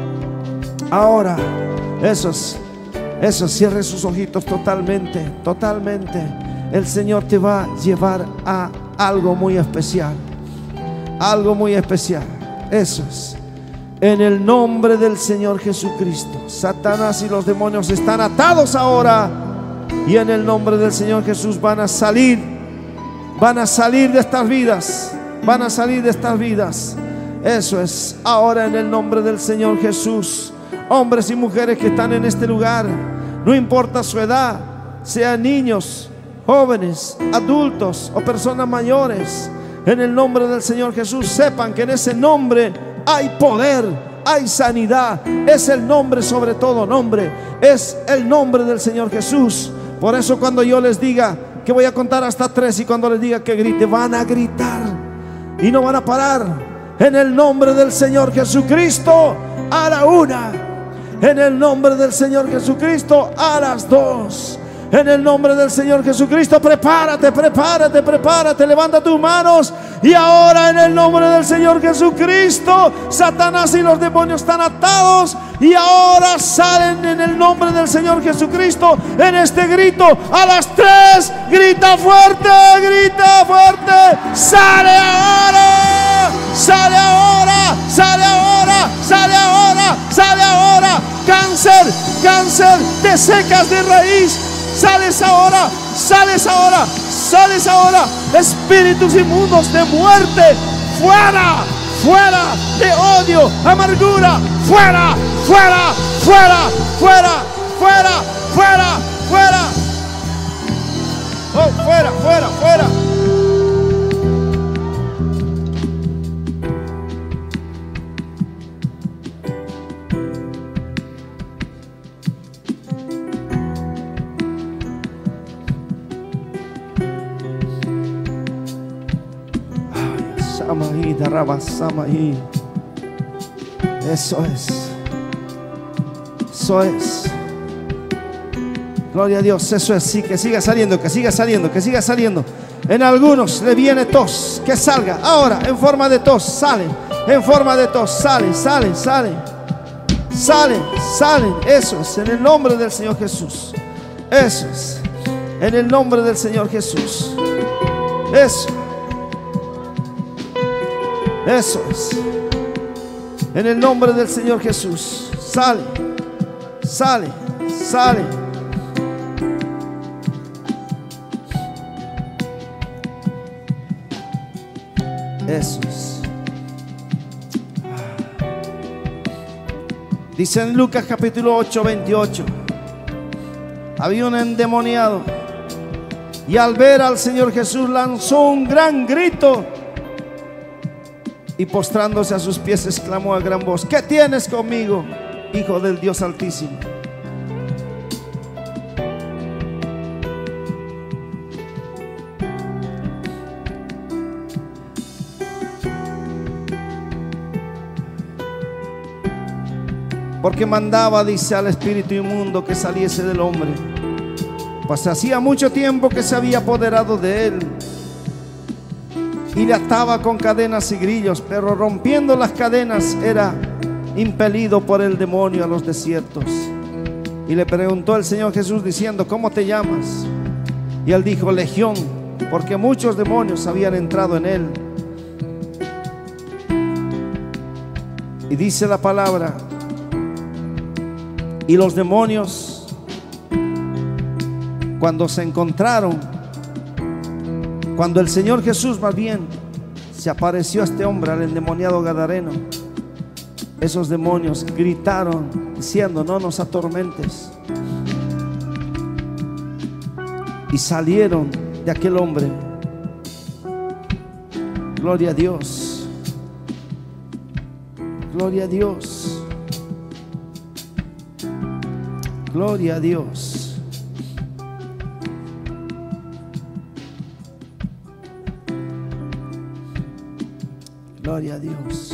Eso es. Eso, cierre sus ojitos totalmente. El Señor te va a llevar a algo muy especial. Algo muy especial. Eso es. En el nombre del Señor Jesucristo, Satanás y los demonios están atados ahora. Y en el nombre del Señor Jesús van a salir de estas vidas. Van a salir de estas vidas. Eso es. Ahora en el nombre del Señor Jesús, hombres y mujeres que están en este lugar, no importa su edad, sean niños, jóvenes, adultos o personas mayores, en el nombre del Señor Jesús, sepan que en ese nombre hay poder, hay sanidad. Es el nombre sobre todo nombre, es el nombre del Señor Jesús. Por eso cuando yo les diga que voy a contar hasta 3 y cuando les diga que grite, van a gritar y no van a parar. En el nombre del Señor Jesucristo, a la 1. En el nombre del Señor Jesucristo, a las 2. En el nombre del Señor Jesucristo, prepárate, levanta tus manos. Y ahora en el nombre del Señor Jesucristo, Satanás y los demonios están atados. Y ahora salen en el nombre del Señor Jesucristo en este grito. A las 3, grita fuerte, sale ahora, sale ahora, sale ahora, sale ahora, sale ahora. Cáncer, te secas de raíz. Sales ahora, sales ahora, sales ahora. Espíritus inmundos de muerte, fuera, fuera, de odio, amargura, fuera, fuera, fuera, fuera, fuera, fuera, fuera. Oh, fuera, fuera, fuera. Eso es. Eso es. Gloria a Dios. Eso es. Sí, que siga saliendo, que siga saliendo, que siga saliendo. En algunos le viene tos. Que salga ahora en forma de tos. Sale en forma de tos. Sale. Salen. Eso es. En el nombre del Señor Jesús. Eso es. En el nombre del Señor Jesús. Eso es. En el nombre del Señor Jesús. Sale. Eso es. Dice en Lucas capítulo 8, 28. Había un endemoniado y al ver al Señor Jesús lanzó un gran grito y postrándose a sus pies exclamó a gran voz: ¿qué tienes conmigo, Hijo del Dios Altísimo? Porque mandaba, dice, al espíritu inmundo que saliese del hombre, pues hacía mucho tiempo que se había apoderado de él. Y le ataba con cadenas y grillos, pero rompiendo las cadenas era impelido por el demonio a los desiertos. Y le preguntó el Señor Jesús diciendo: ¿cómo te llamas? Y él dijo: Legión, porque muchos demonios habían entrado en él. Y dice la palabra, y los demonios, cuando se encontraron, cuando el Señor Jesús más bien se apareció a este hombre, al endemoniado gadareno, esos demonios gritaron diciendo: no nos atormentes. Y salieron de aquel hombre. Gloria a Dios. Gloria a Dios. Gloria a Dios. Gloria a Dios.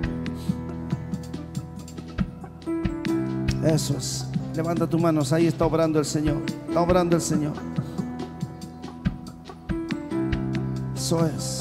Eso es. Levanta tus manos. Ahí está obrando el Señor. Está obrando el Señor. Eso es.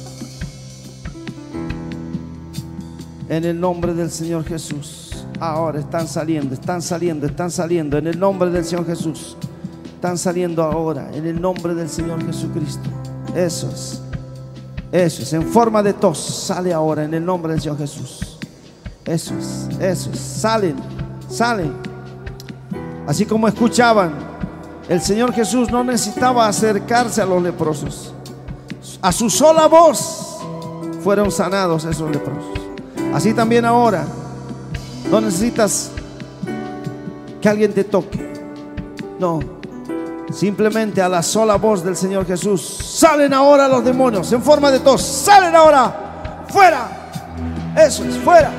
En el nombre del Señor Jesús. Ahora están saliendo, están saliendo, están saliendo. En el nombre del Señor Jesús. Están saliendo ahora. En el nombre del Señor Jesucristo. Eso es. Eso es. En forma de tos. Sale ahora en el nombre del Señor Jesús. Eso es. Eso es. Salen. Salen. Así como escuchaban, el Señor Jesús no necesitaba acercarse a los leprosos. A su sola voz fueron sanados esos leprosos. Así también ahora no necesitas que alguien te toque. No, simplemente a la sola voz del Señor Jesús salen ahora los demonios en forma de tos. Salen ahora. Fuera. Eso es, fuera.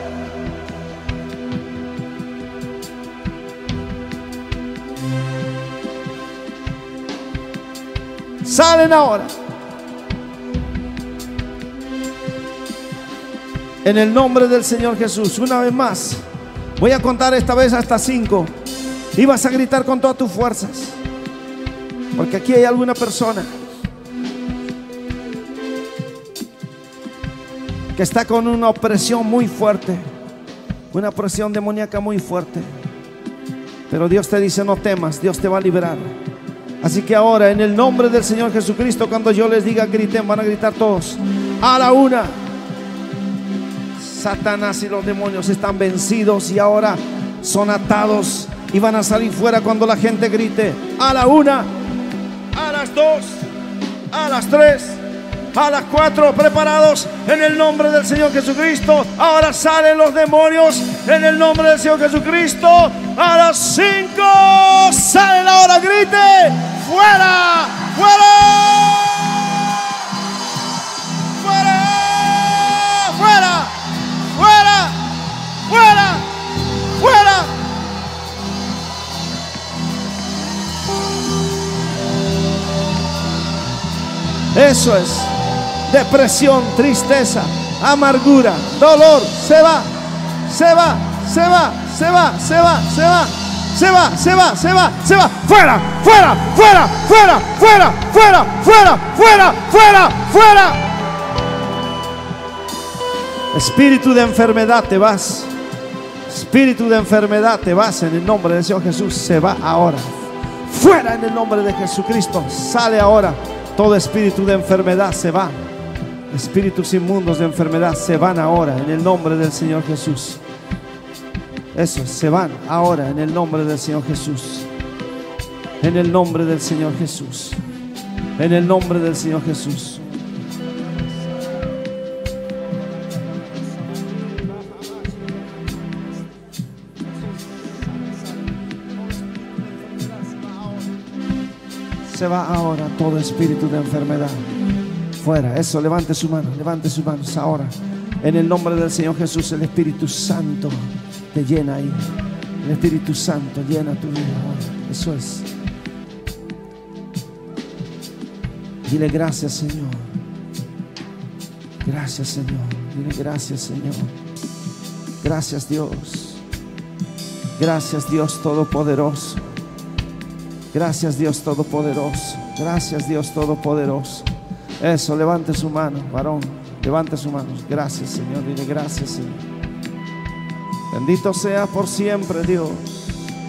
Salen ahora. En el nombre del Señor Jesús. Una vez más. Voy a contar esta vez hasta 5. Y vas a gritar con todas tus fuerzas. Porque aquí hay alguna persona que está con una opresión muy fuerte. Una opresión demoníaca muy fuerte. Pero Dios te dice: no temas, Dios te va a liberar. Así que ahora, en el nombre del Señor Jesucristo, cuando yo les diga griten, van a gritar todos a la una. Satanás y los demonios están vencidos y ahora son atados y van a salir fuera cuando la gente grite a la una, a las 2, a las 3, a las 4, preparados en el nombre del Señor Jesucristo. Ahora salen los demonios en el nombre del Señor Jesucristo. A las 5 salen ahora, grite fuera, fuera, fuera, fuera, fuera, fuera, fuera. Eso es. Depresión, tristeza, amargura, dolor, se va, se va, se va, se va, se va, se va, se va, se va, se va, se va. Fuera, fuera, fuera, fuera, fuera, fuera, fuera, fuera, fuera, fuera. Espíritu de enfermedad, te vas. Espíritu de enfermedad, te vas en el nombre del Señor Jesús. Se va ahora. Fuera en el nombre de Jesucristo. Sale ahora. Todo espíritu de enfermedad se va. Espíritus inmundos de enfermedad se van ahora en el nombre del Señor Jesús. Eso, se van ahora en el nombre del Señor Jesús. En el nombre del Señor Jesús. En el nombre del Señor Jesús. Se va ahora todo espíritu de enfermedad. Fuera. Eso, levante su mano, levante sus manos ahora. En el nombre del Señor Jesús, el Espíritu Santo te llena ahí. El Espíritu Santo llena tu vida ahora. Eso es. Dile gracias, Señor. Gracias, Señor. Dile gracias, Señor. Gracias, Dios. Gracias, Dios Todopoderoso. Gracias, Dios Todopoderoso. Gracias, Dios Todopoderoso. Eso, levante su mano, varón. Levante su mano. Gracias, Señor. Dile gracias, Señor. Bendito sea por siempre, Dios.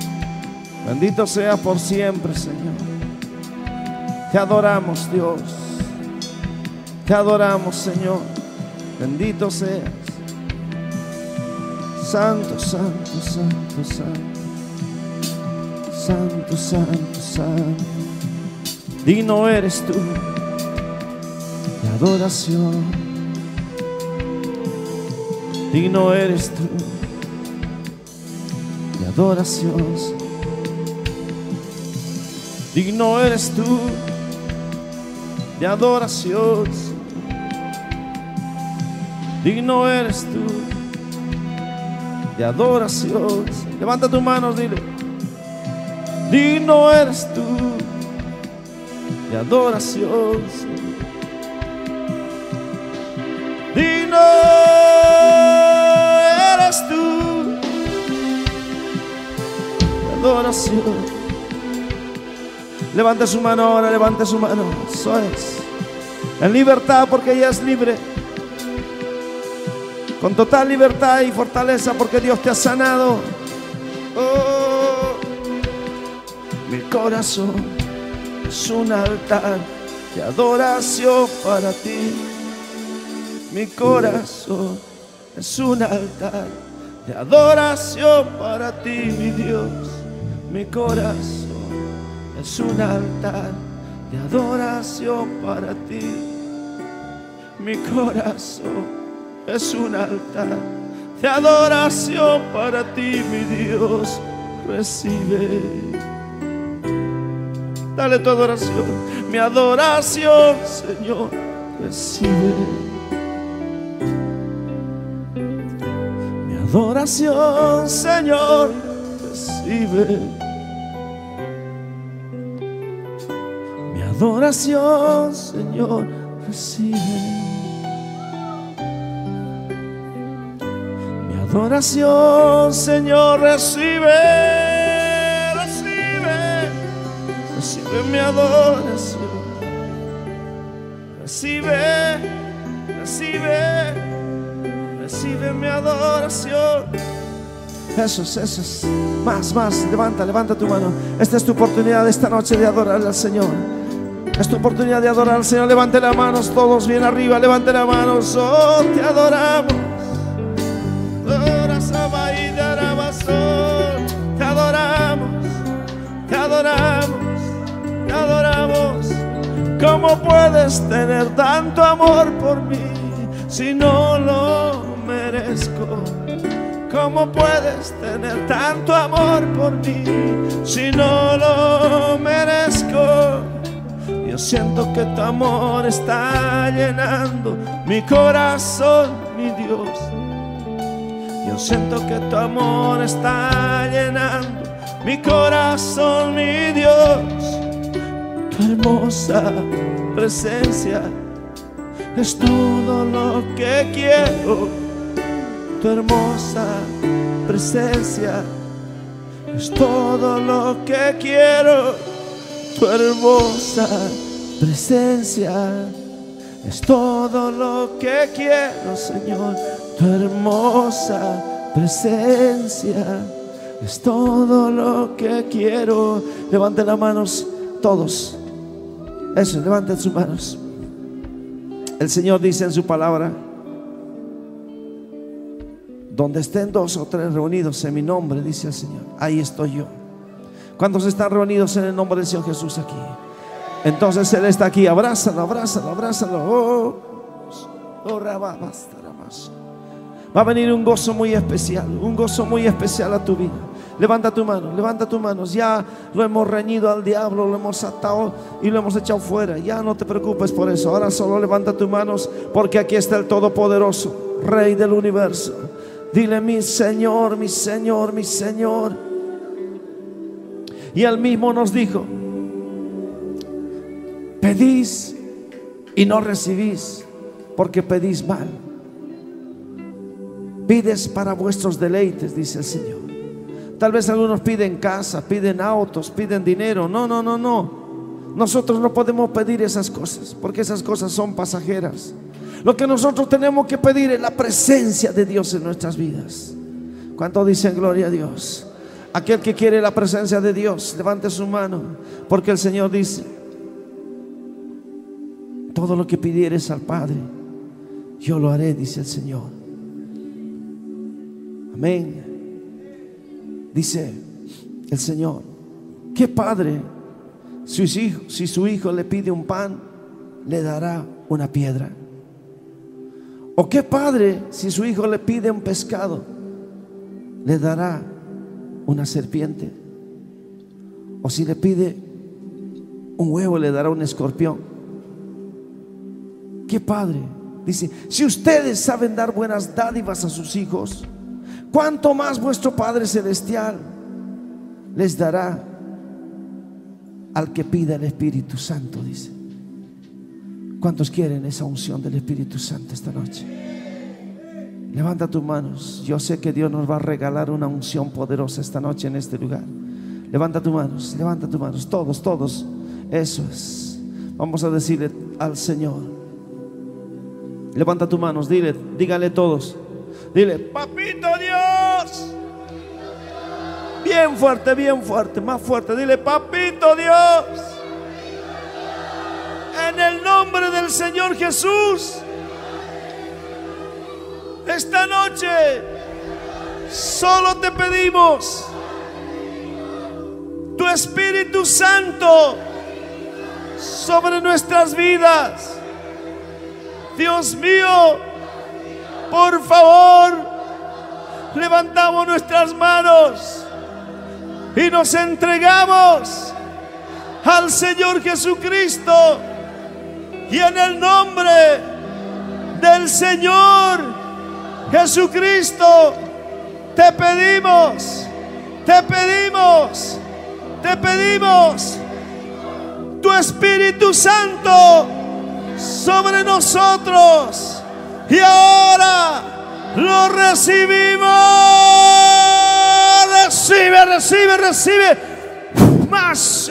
Bendito sea por siempre, Señor. Te adoramos, Dios. Te adoramos, Señor. Bendito seas. Santo, santo, santo, santo. Santo, santo, santo. Digno eres tú de adoración. Digno eres tú de adoración. Digno eres tú de adoración. Digno eres tú de adoración. Levanta tus manos, dile. Digno eres tú de adoración. Digno eres tú de adoración. Levante su mano ahora, levante su mano. Eso es. En libertad, porque ella es libre. Con total libertad y fortaleza, porque Dios te ha sanado. Oh, mi corazón es un altar de adoración para ti. Mi corazón es un altar de adoración para ti, mi Dios. Mi corazón es un altar de adoración para ti. Mi corazón es un altar de adoración para ti, mi Dios. Recibe. Dale tu adoración, mi adoración, Señor. Recibe mi adoración, Señor. Recibe mi adoración, Señor. Recibe adoración, Señor, recibe, recibe, recibe mi adoración. Recibe, recibe, recibe mi adoración. Eso es. Más, levanta tu mano. Esta es tu oportunidad esta noche de adorar al Señor. Es tu oportunidad de adorar al Señor. Levante las manos, todos bien arriba. Levante las manos. Oh, te adoramos. Te adoramos, te adoramos, te adoramos. ¿Cómo puedes tener tanto amor por mí si no lo merezco? ¿Cómo puedes tener tanto amor por mí si no lo merezco? Yo siento que tu amor está llenando mi corazón, mi Dios. Yo siento que tu amor está llenando mi corazón, mi Dios. Tu hermosa presencia es todo lo que quiero. Tu hermosa presencia es todo lo que quiero. Tu hermosa presencia es todo lo que quiero, Señor. Tu hermosa presencia es todo lo que quiero. Levanten las manos todos. Eso, levanten sus manos. El Señor dice en su palabra: donde estén 2 o 3 reunidos en mi nombre, dice el Señor, ahí estoy yo. ¿Cuántos están reunidos en el nombre del Señor Jesús aquí? Entonces Él está aquí. Abrázalo, abrázalo, abrázalo. Va a venir un gozo muy especial, un gozo muy especial a tu vida. Levanta tu mano, levanta tus manos. Ya lo hemos reñido al diablo, lo hemos atado y lo hemos echado fuera. Ya no te preocupes por eso. Ahora solo levanta tus manos, porque aquí está el Todopoderoso, Rey del universo. Dile: mi Señor, mi Señor, mi Señor. Y Él mismo nos dijo: pedís y no recibís, porque pedís mal. Pides para vuestros deleites, dice el Señor. Tal vez algunos piden casa, piden autos, piden dinero. No. Nosotros no podemos pedir esas cosas, porque esas cosas son pasajeras. Lo que nosotros tenemos que pedir es la presencia de Dios en nuestras vidas. ¿Cuántos dicen gloria a Dios? Aquel que quiere la presencia de Dios, levante su mano, porque el Señor dice: todo lo que pidieres al Padre, yo lo haré, dice el Señor. Amén. Dice el Señor: ¿qué padre, si su hijo le pide un pan, le dará una piedra? ¿O qué padre, si su hijo le pide un pescado, le dará una serpiente? ¿O si le pide un huevo, le dará un escorpión? ¿Qué padre? Dice: si ustedes saben dar buenas dádivas a sus hijos, ¿cuánto más vuestro Padre Celestial les dará al que pida el Espíritu Santo? Dice. ¿Cuántos quieren esa unción del Espíritu Santo esta noche? Levanta tus manos. Yo sé que Dios nos va a regalar una unción poderosa esta noche en este lugar. Levanta tus manos, levanta tus manos. Todos, todos. Eso es. Vamos a decirle al Señor. Levanta tus manos, dígale todos. Dile: papito Dios. Bien fuerte, más fuerte. Dile: papito Dios, en el nombre del Señor Jesús, esta noche solo te pedimos tu Espíritu Santo sobre nuestras vidas. Dios mío, por favor, levantamos nuestras manos y nos entregamos al Señor Jesucristo. Y en el nombre del Señor Jesucristo te pedimos tu Espíritu Santo sobre nosotros. Y ahora lo recibimos. Recibe. Más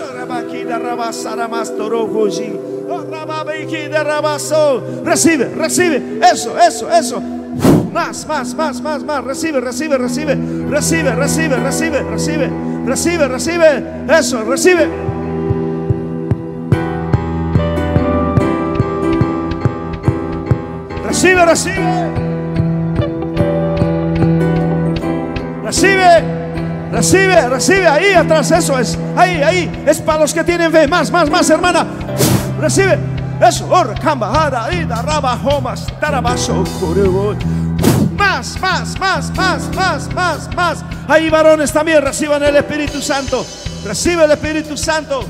recibe. Eso. Más. Recibe. Eso, recibe. Recibe. Ahí atrás, eso es. Ahí. Es para los que tienen fe. Más, hermana. Recibe. Eso. Más. Ahí varones también reciban el Espíritu Santo. Recibe el Espíritu Santo.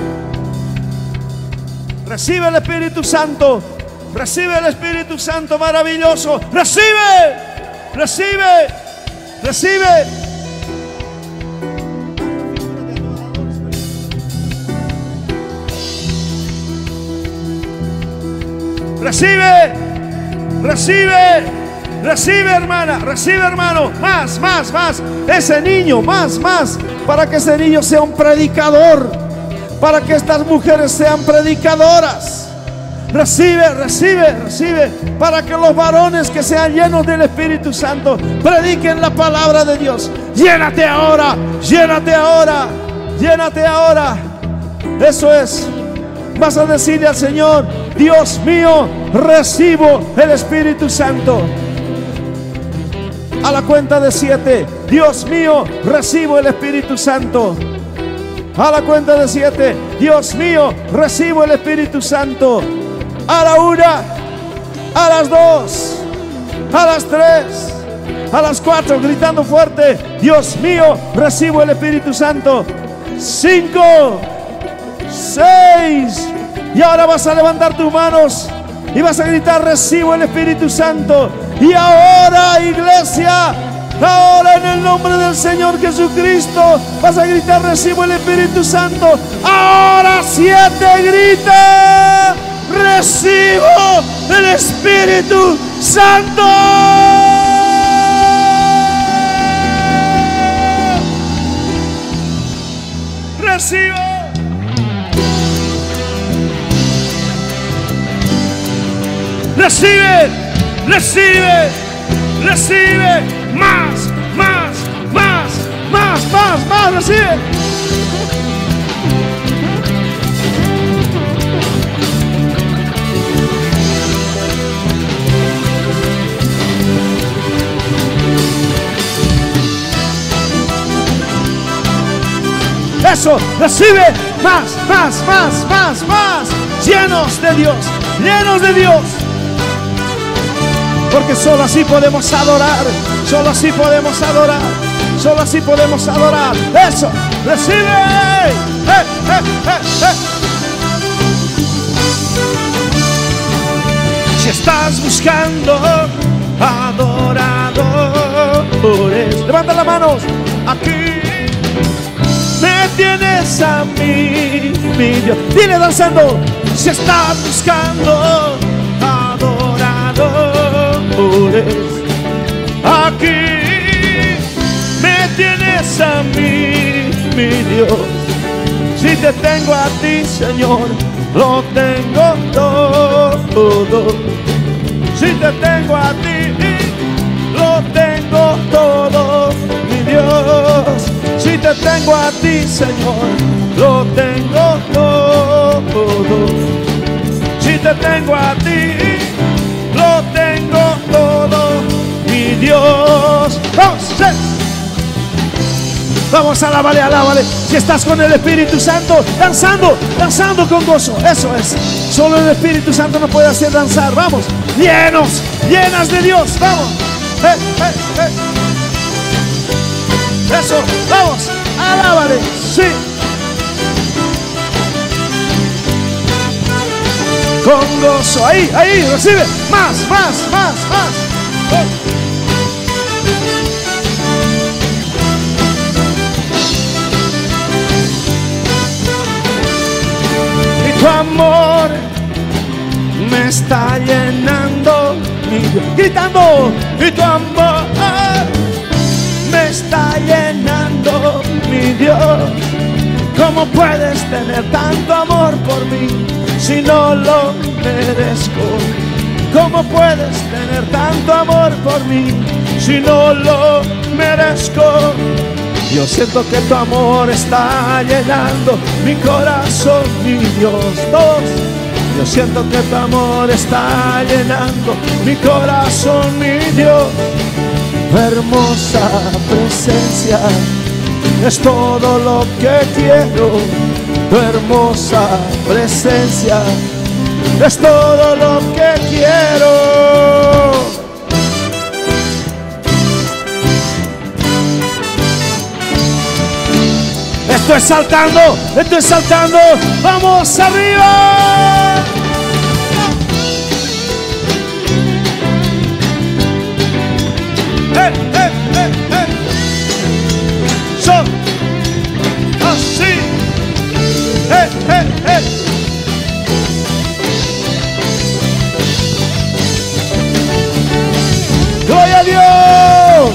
Recibe el Espíritu Santo. Recibe el Espíritu Santo maravilloso. Recibe. Recibe, hermana, recibe, hermano. Más. Ese niño, más. Para que ese niño sea un predicador. Para que estas mujeres sean predicadoras. Recibe. Para que los varones que sean llenos del Espíritu Santo prediquen la palabra de Dios. Llénate ahora. Eso es. Vas a decirle al Señor: Dios mío, recibo el Espíritu Santo. A la cuenta de 7. Dios mío, recibo el Espíritu Santo. A la cuenta de 7. Dios mío, recibo el Espíritu Santo. A la 1, a las 2, a las 3, a las 4, gritando fuerte: Dios mío, recibo el Espíritu Santo. 5, 6. Y ahora vas a levantar tus manos y vas a gritar: recibo el Espíritu Santo. Y ahora, iglesia, ahora en el nombre del Señor Jesucristo vas a gritar: recibo el Espíritu Santo. Ahora 7, grita: recibo el Espíritu Santo. Recibo. Recibe. Más. Recibe. Eso, recibe más, más, más, más, más. Llenos de Dios, llenos de Dios. Porque solo así podemos adorar, solo así podemos adorar, solo así podemos adorar. Eso, recibe. Si estás buscando adoradores, levanta las manos. Aquí me tienes a mí, mi Dios. Dile danzando. Si estás buscando adoradores, aquí me tienes a mí, mi Dios. Si te tengo a ti, Señor, lo tengo todo. Si te tengo a ti, lo tengo todo, mi Dios. Si te tengo a ti, Señor, lo tengo todo. Si te tengo a ti, lo tengo todo, mi Dios. Vamos, sí. Vamos, alábale, alábale. Si estás con el Espíritu Santo, danzando, danzando con gozo. Eso es. Solo el Espíritu Santo nos puede hacer danzar. Vamos, llenos, llenas de Dios. Vamos. Eso, vamos, alábale. Sí. Con gozo. Ahí, ahí, recibe. Más, más, más, más. Oh. Tu amor me está llenando, gritando, y tu amor me está llenando, mi Dios. ¿Cómo puedes tener tanto amor por mí si no lo merezco? ¿Cómo puedes tener tanto amor por mí si no lo merezco? Yo siento que tu amor está llenando mi corazón, mi Dios. Dos. Yo siento que tu amor está llenando mi corazón, mi Dios. Tu hermosa presencia es todo lo que quiero. Tu hermosa presencia es todo lo que quiero. Esto es saltando, esto es saltando. Vamos arriba. Son así. Gloria a Dios.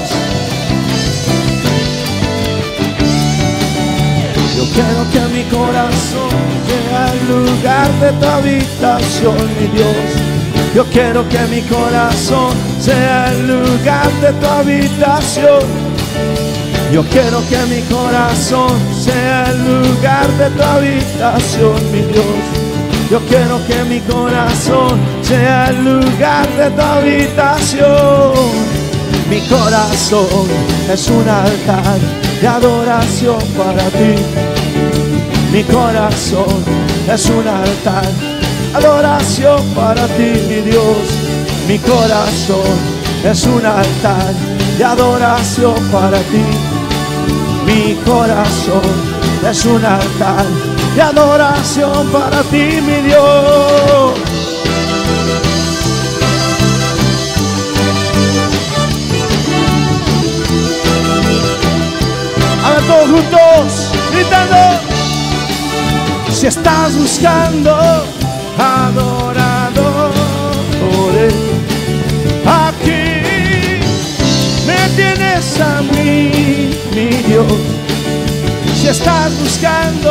Yo quiero que mi corazón sea el lugar de tu habitación, mi Dios. Yo quiero que mi corazón sea el lugar de tu habitación. Yo quiero que mi corazón sea el lugar de tu habitación, mi Dios. Yo quiero que mi corazón sea el lugar de tu habitación. Mi corazón es un altar de adoración para ti. Mi corazón es un altar de adoración para ti, mi Dios. Mi corazón es un altar de adoración para ti. Mi corazón es un altar de adoración para ti, mi Dios. A ver, todos juntos, gritando. Si estás buscando adoradores, aquí me tienes a mí, mi Dios. Si estás buscando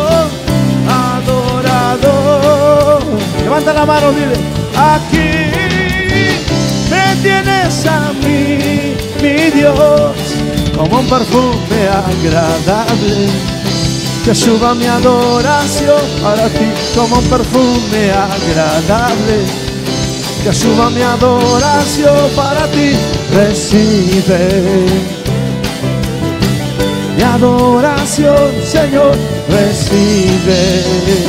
adorador, levanta la mano, dile. Aquí me tienes a mí, mi Dios. Como un perfume agradable, que suba mi adoración para ti. Como un perfume agradable, que suba mi adoración para ti. Recibe mi adoración, Señor, recibe.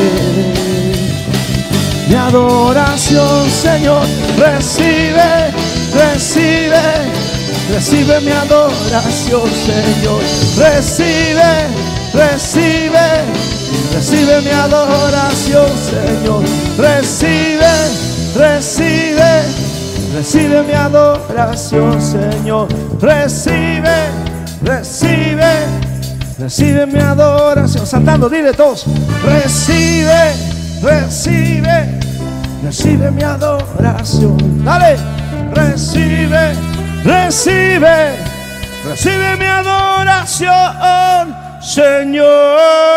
Mi adoración, Señor, recibe, recibe, recibe mi adoración, Señor, recibe, recibe, recibe mi adoración, Señor, recibe, recibe, recibe mi adoración, Señor, recibe, recibe, recibe mi adoración. Saltando, dile todos, recibe, recibe, recibe mi adoración. Dale, recibe, recibe, recibe mi adoración, Señor.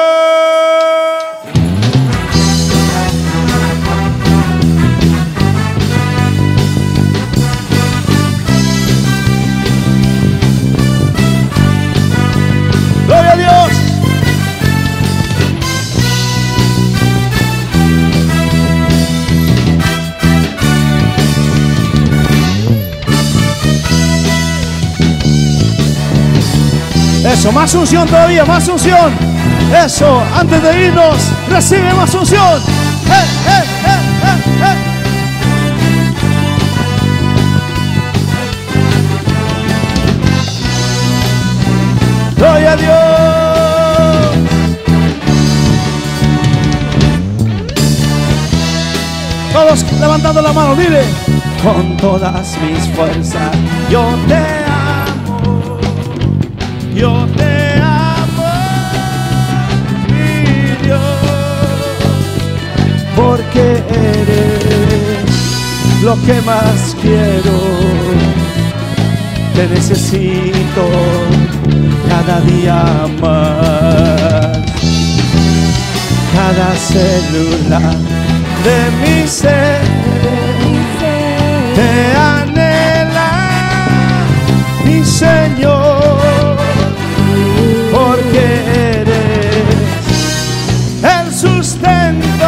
Gloria a Dios. Eso, más unción todavía, más unción. Eso, antes de irnos, recibe más unción. Gloria a Dios. Todos levantando la mano, dile. Con todas mis fuerzas yo te amo, yo te amo, mi Dios, porque eres lo que más quiero, te necesito cada día más, cada célula de mi ser te anhela, mi Señor, porque eres el sustento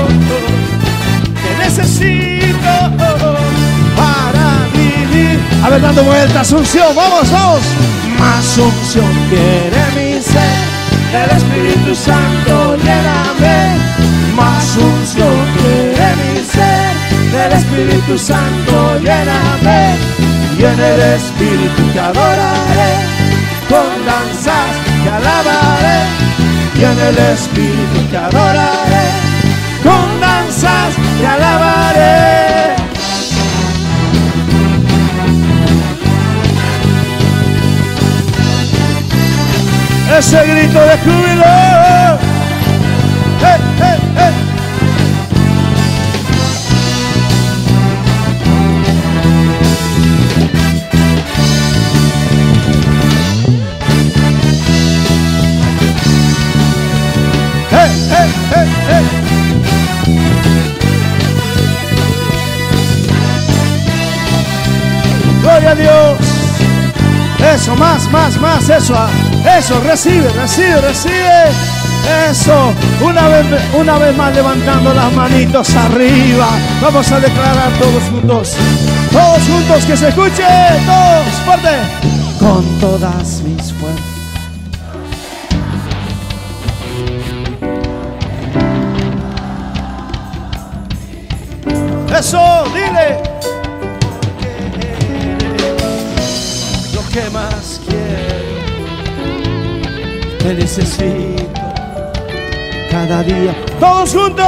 que necesito para vivir. A ver, dando vueltas, unción, vamos, vamos. Más unción quiere mi ser, el Espíritu Santo lléname. Más unción quiere mi ser, el Espíritu Santo lléname. Y en el Espíritu te adoraré, con danzas te alabaré. Y en el Espíritu te adoraré, con danzas te alabaré. Ese grito de júbilo. ¡Hey, hey, hey! ¡Hey, hey, hey, hey! ¡Gloria a Dios! Eso, más, más, más, eso. Eso, recibe, recibe, recibe. Eso, una vez más levantando las manitos arriba. Vamos a declarar todos juntos que se escuche, todos, fuerte. Con todas mis fuerzas. Eso, dile. Lo que más quiero, te necesito cada día. Todos juntos.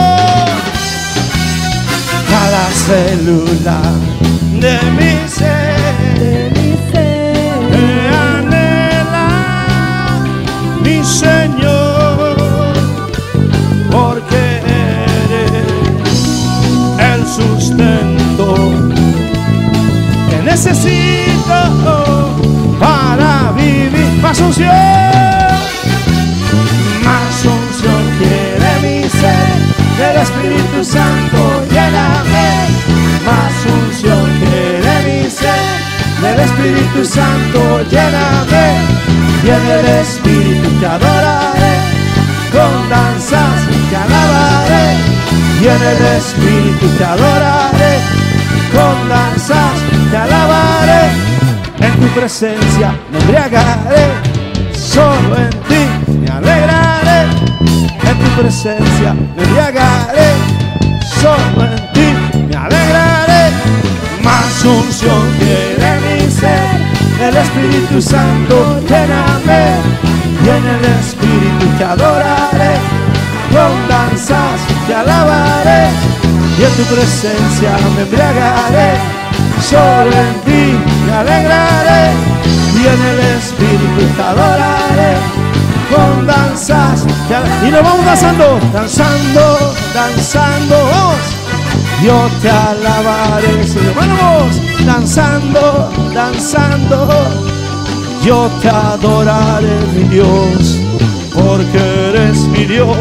Cada célula de mi ser, te anhela, mi Señor, porque eres el sustento que necesito para vivir. Más unción, más unción quiere mi ser, el Espíritu Santo lléname. Más unción quiere mi ser, el Espíritu Santo lléname. Y en el Espíritu te adoraré, con danzas te alabaré. Y en el Espíritu te adoraré, con danzas te alabaré. En tu presencia me embriagaré, solo en ti me alegraré, en tu presencia me embriagaré, solo en ti me alegraré. Más unción quiere mi ser, el Espíritu Santo lléname, y en el Espíritu te adoraré, con danzas te alabaré, y en tu presencia me embriagaré, solo en ti me alegraré, y en el Espíritu te adoraré, con danzas te alabaré. Y nos vamos danzando, danzando, danzando, vamos. Yo te alabaré, Señor. Vamos, danzando, danzando. Yo te adoraré, mi Dios, porque eres mi Dios.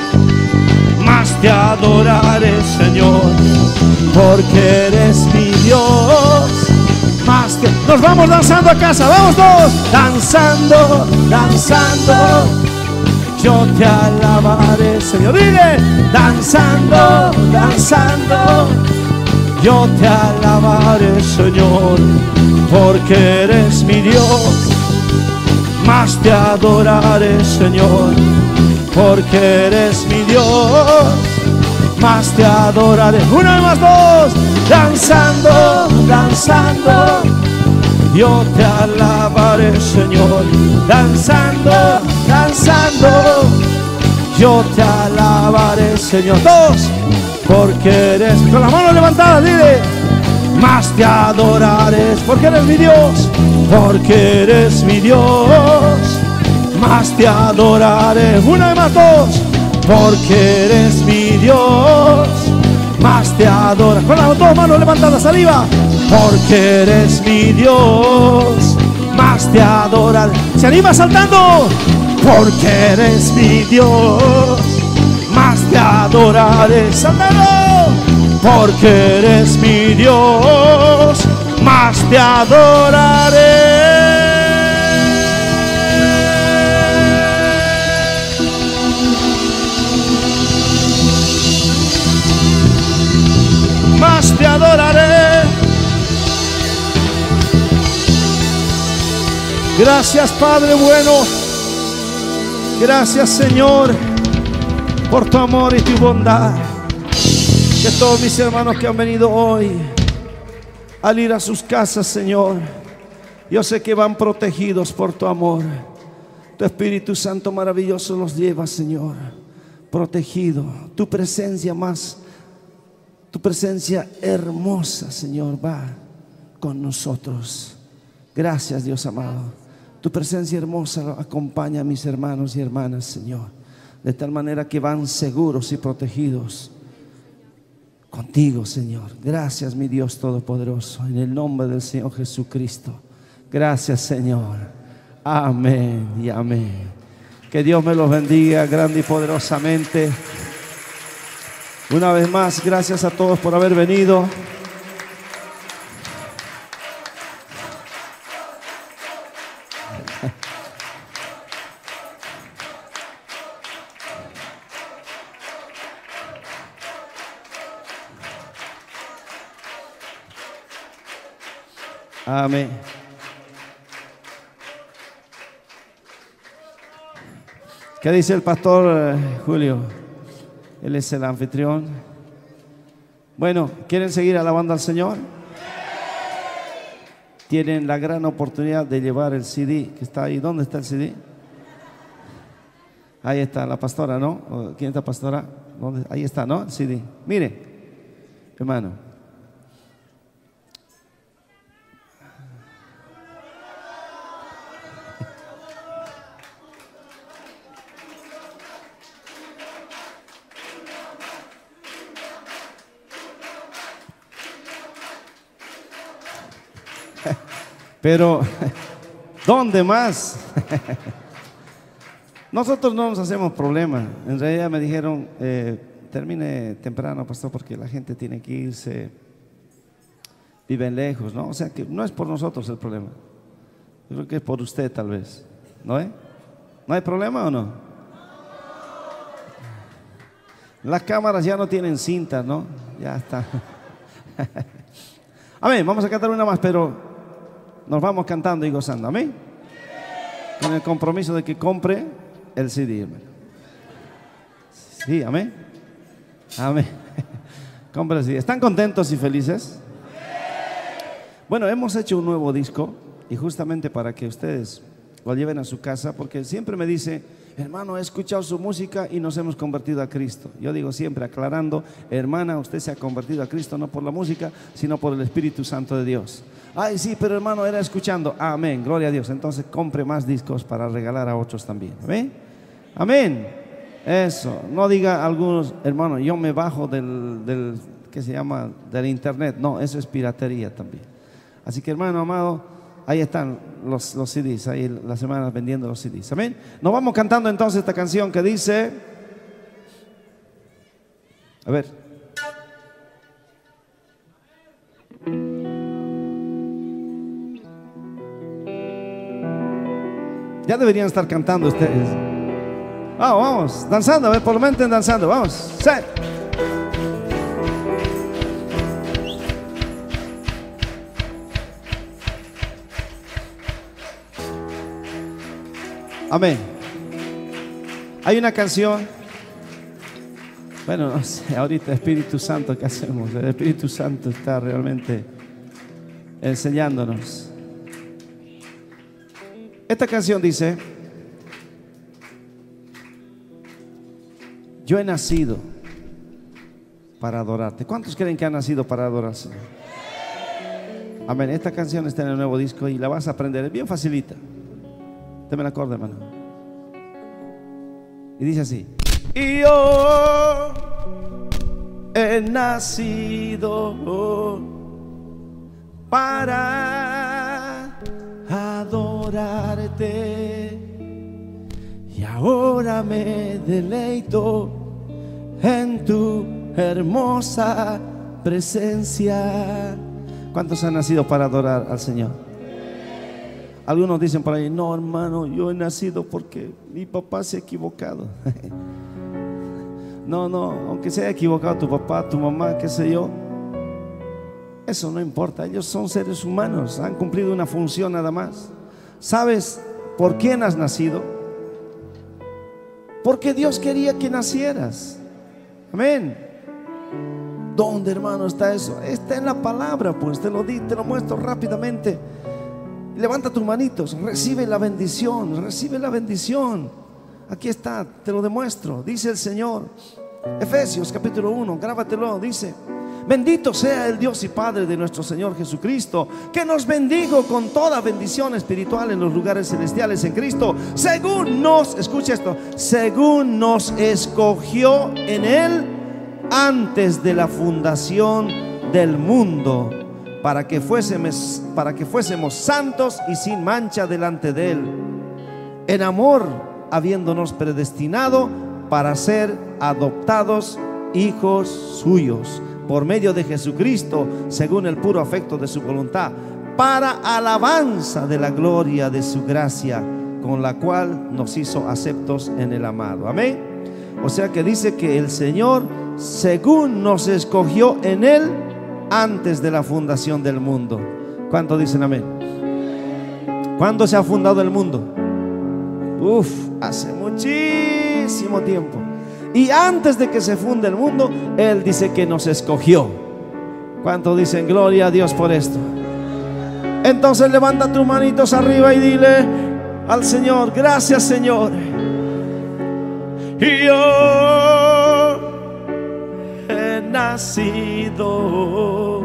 Más te adoraré, Señor, porque eres mi Dios. Más que nos vamos danzando a casa, vamos todos, danzando, danzando. Yo te alabaré, Señor. Dile, danzando, danzando. Yo te alabaré, Señor, porque eres mi Dios. Más te adoraré, Señor, porque eres mi Dios. Más te adoraré. Una más, dos. Danzando, danzando. Yo te alabaré, Señor. Danzando, danzando. Yo te alabaré, Señor. Dos. Porque eres, con las manos levantadas, dile. Más te adoraré, porque eres mi Dios. Porque eres mi Dios. Más te adoraré. Una más, dos. Porque eres mi Dios. Más te adora. Con las dos manos levantadas, saliva. Porque eres mi Dios. Más te adoraré. Se anima saltando. Porque eres mi Dios. Más te adoraré, saltando. Porque eres mi Dios. Más te adoraré. Más te adoraré. Gracias, Padre bueno. Gracias, Señor, por tu amor y tu bondad. Que todos mis hermanos que han venido hoy al ir a sus casas, Señor, yo sé que van protegidos por tu amor. Tu Espíritu Santo maravilloso los lleva, Señor, protegido. Tu presencia más, tu presencia hermosa, Señor, va con nosotros. Gracias, Dios amado. Tu presencia hermosa acompaña a mis hermanos y hermanas, Señor, de tal manera que van seguros y protegidos contigo, Señor. Gracias, mi Dios Todopoderoso, en el nombre del Señor Jesucristo. Gracias, Señor. Amén y amén. Que Dios me los bendiga grande y poderosamente. Una vez más, gracias a todos por haber venido. Amén. ¿Qué dice el pastor Julio? Él es el anfitrión. Bueno, ¿quieren seguir alabando al Señor? Tienen la gran oportunidad de llevar el CD que está ahí. ¿Dónde está el CD? Ahí está la pastora, ¿no? ¿Quién está pastora? ¿Dónde? Ahí está, ¿no? El CD. Mire, hermano. Pero, ¿dónde más? Nosotros no nos hacemos problema. En realidad me dijeron, termine temprano, pastor, porque la gente tiene que irse, viven lejos, ¿no? O sea que no es por nosotros el problema. Yo creo que es por usted tal vez, ¿no? ¿No hay problema o no? Las cámaras ya no tienen cinta, ¿no? Ya está. Amén, vamos a cantar una más, pero nos vamos cantando y gozando, amén. con el compromiso de que compre el CD, hermano. Sí, amén. Amén. Compre el CD. ¿Están contentos y felices? Bueno, hemos hecho un nuevo disco y justamente para que ustedes lo lleven a su casa, porque siempre me dice, hermano, he escuchado su música y nos hemos convertido a Cristo. Yo digo siempre, aclarando, hermana, usted se ha convertido a Cristo no por la música, sino por el Espíritu Santo de Dios. Ay, sí, pero hermano, era escuchando. Amén, gloria a Dios. Entonces compre más discos para regalar a otros también. ¿Amén? Amén. Eso, no diga a algunos, hermano, yo me bajo del ¿qué se llama? Del internet. No, eso es piratería también. Así que, hermano amado, ahí están los CDs, ahí las semanas vendiendo los CDs. Amén. Nos vamos cantando entonces esta canción que dice, a ver. Ya deberían estar cantando ustedes. Vamos, danzando, a ver, por lo menos danzando, vamos. Sí. Amén. Hay una canción. Bueno, no sé, ahorita Espíritu Santo, ¿qué hacemos? El Espíritu Santo está realmente enseñándonos. Esta canción dice: yo he nacido para adorarte. ¿Cuántos creen que han nacido para adorarse? Amén. Esta canción está en el nuevo disco y la vas a aprender. Es bien facilita. Deme el acorde, hermano. Y dice así: y yo he nacido para adorarte, y ahora me deleito en tu hermosa presencia. ¿Cuántos han nacido para adorar al Señor? Algunos dicen por ahí: no, hermano, yo he nacido porque mi papá se ha equivocado. No, aunque se haya equivocado tu papá, tu mamá, qué sé yo, eso no importa. Ellos son seres humanos, han cumplido una función nada más. ¿Sabes por quién has nacido? Porque Dios quería que nacieras. Amén. ¿Dónde, hermano, está eso? Está en la palabra, pues te lo muestro rápidamente. Levanta tus manitos, recibe la bendición, recibe la bendición. Aquí está, te lo demuestro. Dice el Señor, Efesios capítulo 1, grábatelo, dice: bendito sea el Dios y Padre de nuestro Señor Jesucristo, que nos bendijo con toda bendición espiritual en los lugares celestiales en Cristo, según nos, escucha esto, según nos escogió en Él antes de la fundación del mundo, para que fuésemos santos y sin mancha delante de Él, en amor, habiéndonos predestinado para ser adoptados hijos suyos por medio de Jesucristo, según el puro afecto de su voluntad, para alabanza de la gloria de su gracia, con la cual nos hizo aceptos en el amado. Amén. O sea que dice que el Señor, según nos escogió en Él antes de la fundación del mundo. ¿Cuántos dicen amén? ¿Cuándo se ha fundado el mundo? Hace muchísimo tiempo. Y antes de que se funde el mundo, Él dice que nos escogió. ¿Cuántos dicen gloria a Dios por esto? Entonces levanta tus manitos arriba y dile al Señor: gracias, Señor. Y yo he nacido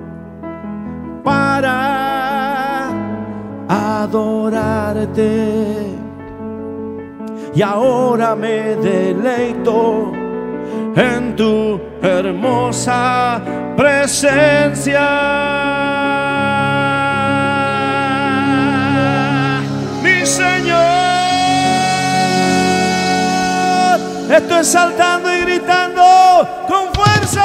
para adorarte, y ahora me deleito en tu hermosa presencia. Mi Señor, estoy saltando y gritando con fuerza.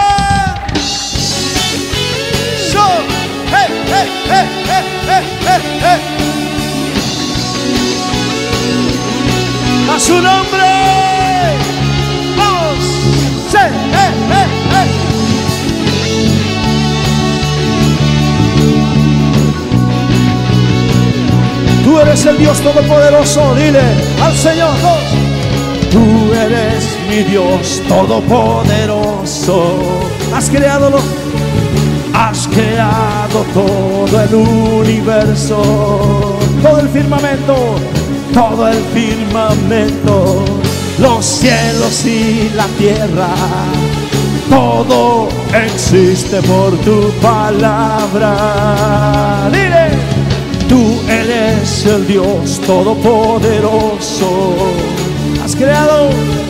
A su nombre, vamos. Tú eres eres el Dios todopoderoso. Dile al Señor, tú eres mi Dios todopoderoso. Has creado todo el universo, todo el firmamento, los cielos y la tierra. Todo existe por tu palabra. Dile, tú eres el Dios todopoderoso. Has creado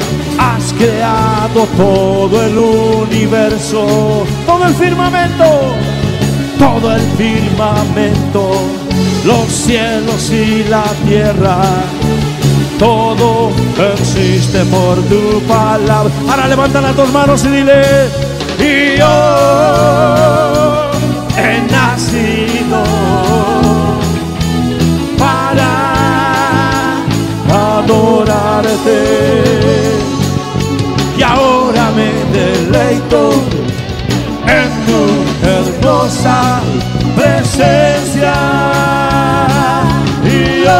todo el universo, todo el firmamento, los cielos y la tierra. Todo existe por tu palabra. Ahora levanta las dos manos y dile, y yo he nacido para adorarte, y ahora me deleito en tu hermosa presencia. Y yo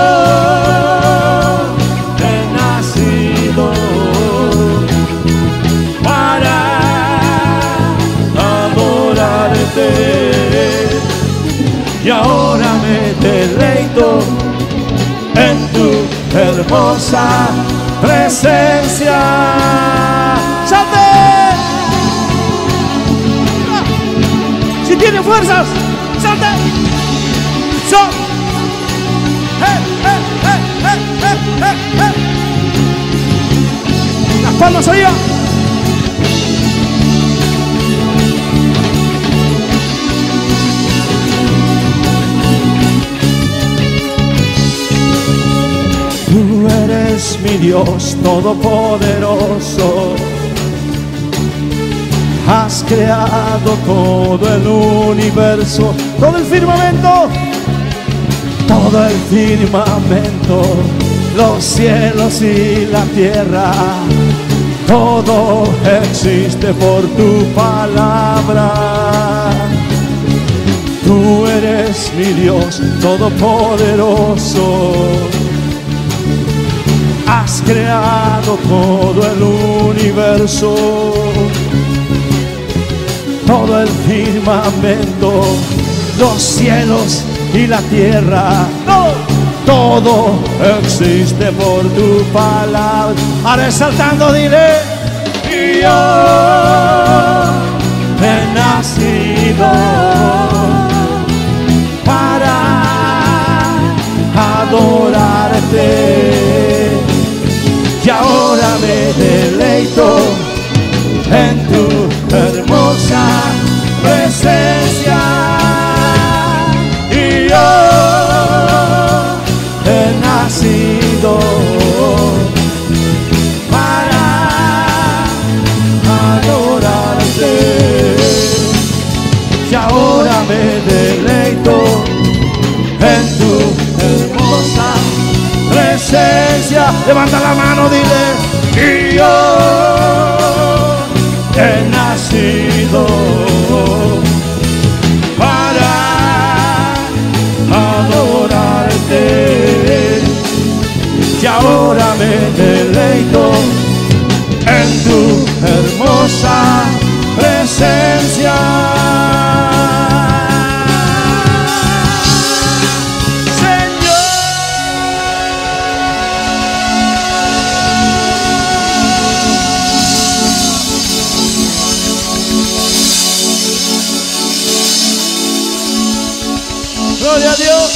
he nacido para adorarte, y ahora me deleito en tu hermosa presencia. ¡Salte! Si tiene fuerzas, salte. Las palmas arriba. Tú eres mi Dios todopoderoso. Has creado todo el universo, todo el firmamento, los cielos y la tierra. Todo existe por tu palabra. Tú eres mi Dios todopoderoso. Has creado todo el universo, todo el firmamento, los cielos y la tierra. Todo existe por tu palabra. Ahora exaltando, dile, y yo he nacido para adorarte, y ahora me deleito en tu hermosa presencia. Y yo he nacido para adorarte, y ahora me deleito en tu hermosa presencia. Levanta la mano, dile, y yo he nacido para adorarte, y ahora me deleito en tu hermosa presencia. Gloria a Dios.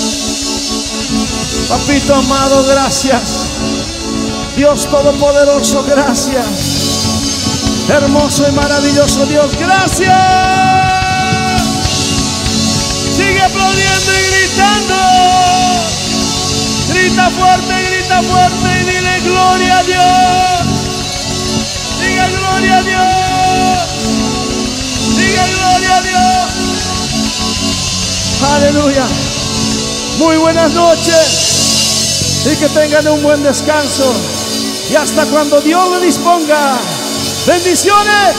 Papito amado, gracias. Dios todopoderoso, gracias. Hermoso y maravilloso Dios, gracias. Sigue aplaudiendo y gritando. Grita fuerte y dile gloria a Dios. Diga gloria a Dios. Diga gloria a Dios. Aleluya. Muy buenas noches y que tengan un buen descanso, y hasta cuando Dios lo disponga. Bendiciones.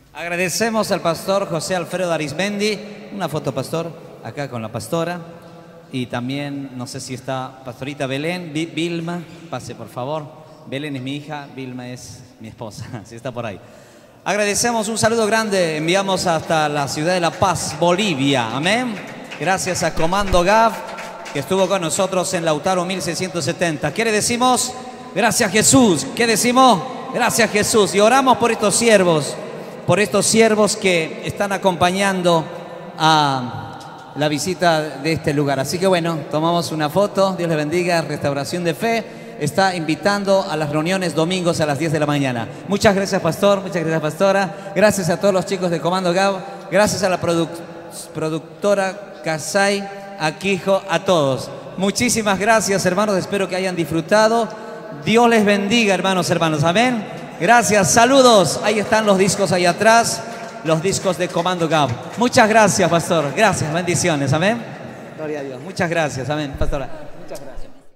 Agradecemos al pastor José Alfredo Arismendi. Una foto, pastor, acá con la pastora. Y también, no sé si está pastorita Belén, Vilma, pase por favor. Belén es mi hija, Vilma es mi esposa, si está por ahí. Agradecemos un saludo grande, enviamos hasta la ciudad de La Paz, Bolivia. Amén. Gracias a Comando GAV, que estuvo con nosotros en Lautaro 1670. ¿Qué le decimos? Gracias Jesús. ¿Qué decimos? Gracias Jesús. Y oramos por estos siervos que están acompañando a la visita de este lugar. Así que bueno, tomamos una foto. Dios les bendiga. Restauración de Fe está invitando a las reuniones domingos a las 10 de la mañana. Muchas gracias, pastor. Muchas gracias, pastora. Gracias a todos los chicos de Comando GAV. Gracias a la productora Casay, a Quijo, a todos. Muchísimas gracias, hermanos. Espero que hayan disfrutado. Dios les bendiga, hermanos. Amén. Gracias. Saludos. Ahí están los discos ahí atrás. Los discos de Comando GAV. Muchas gracias, pastor. Gracias. Bendiciones. Amén. Gloria a Dios. Muchas gracias. Amén, pastora. Muchas gracias.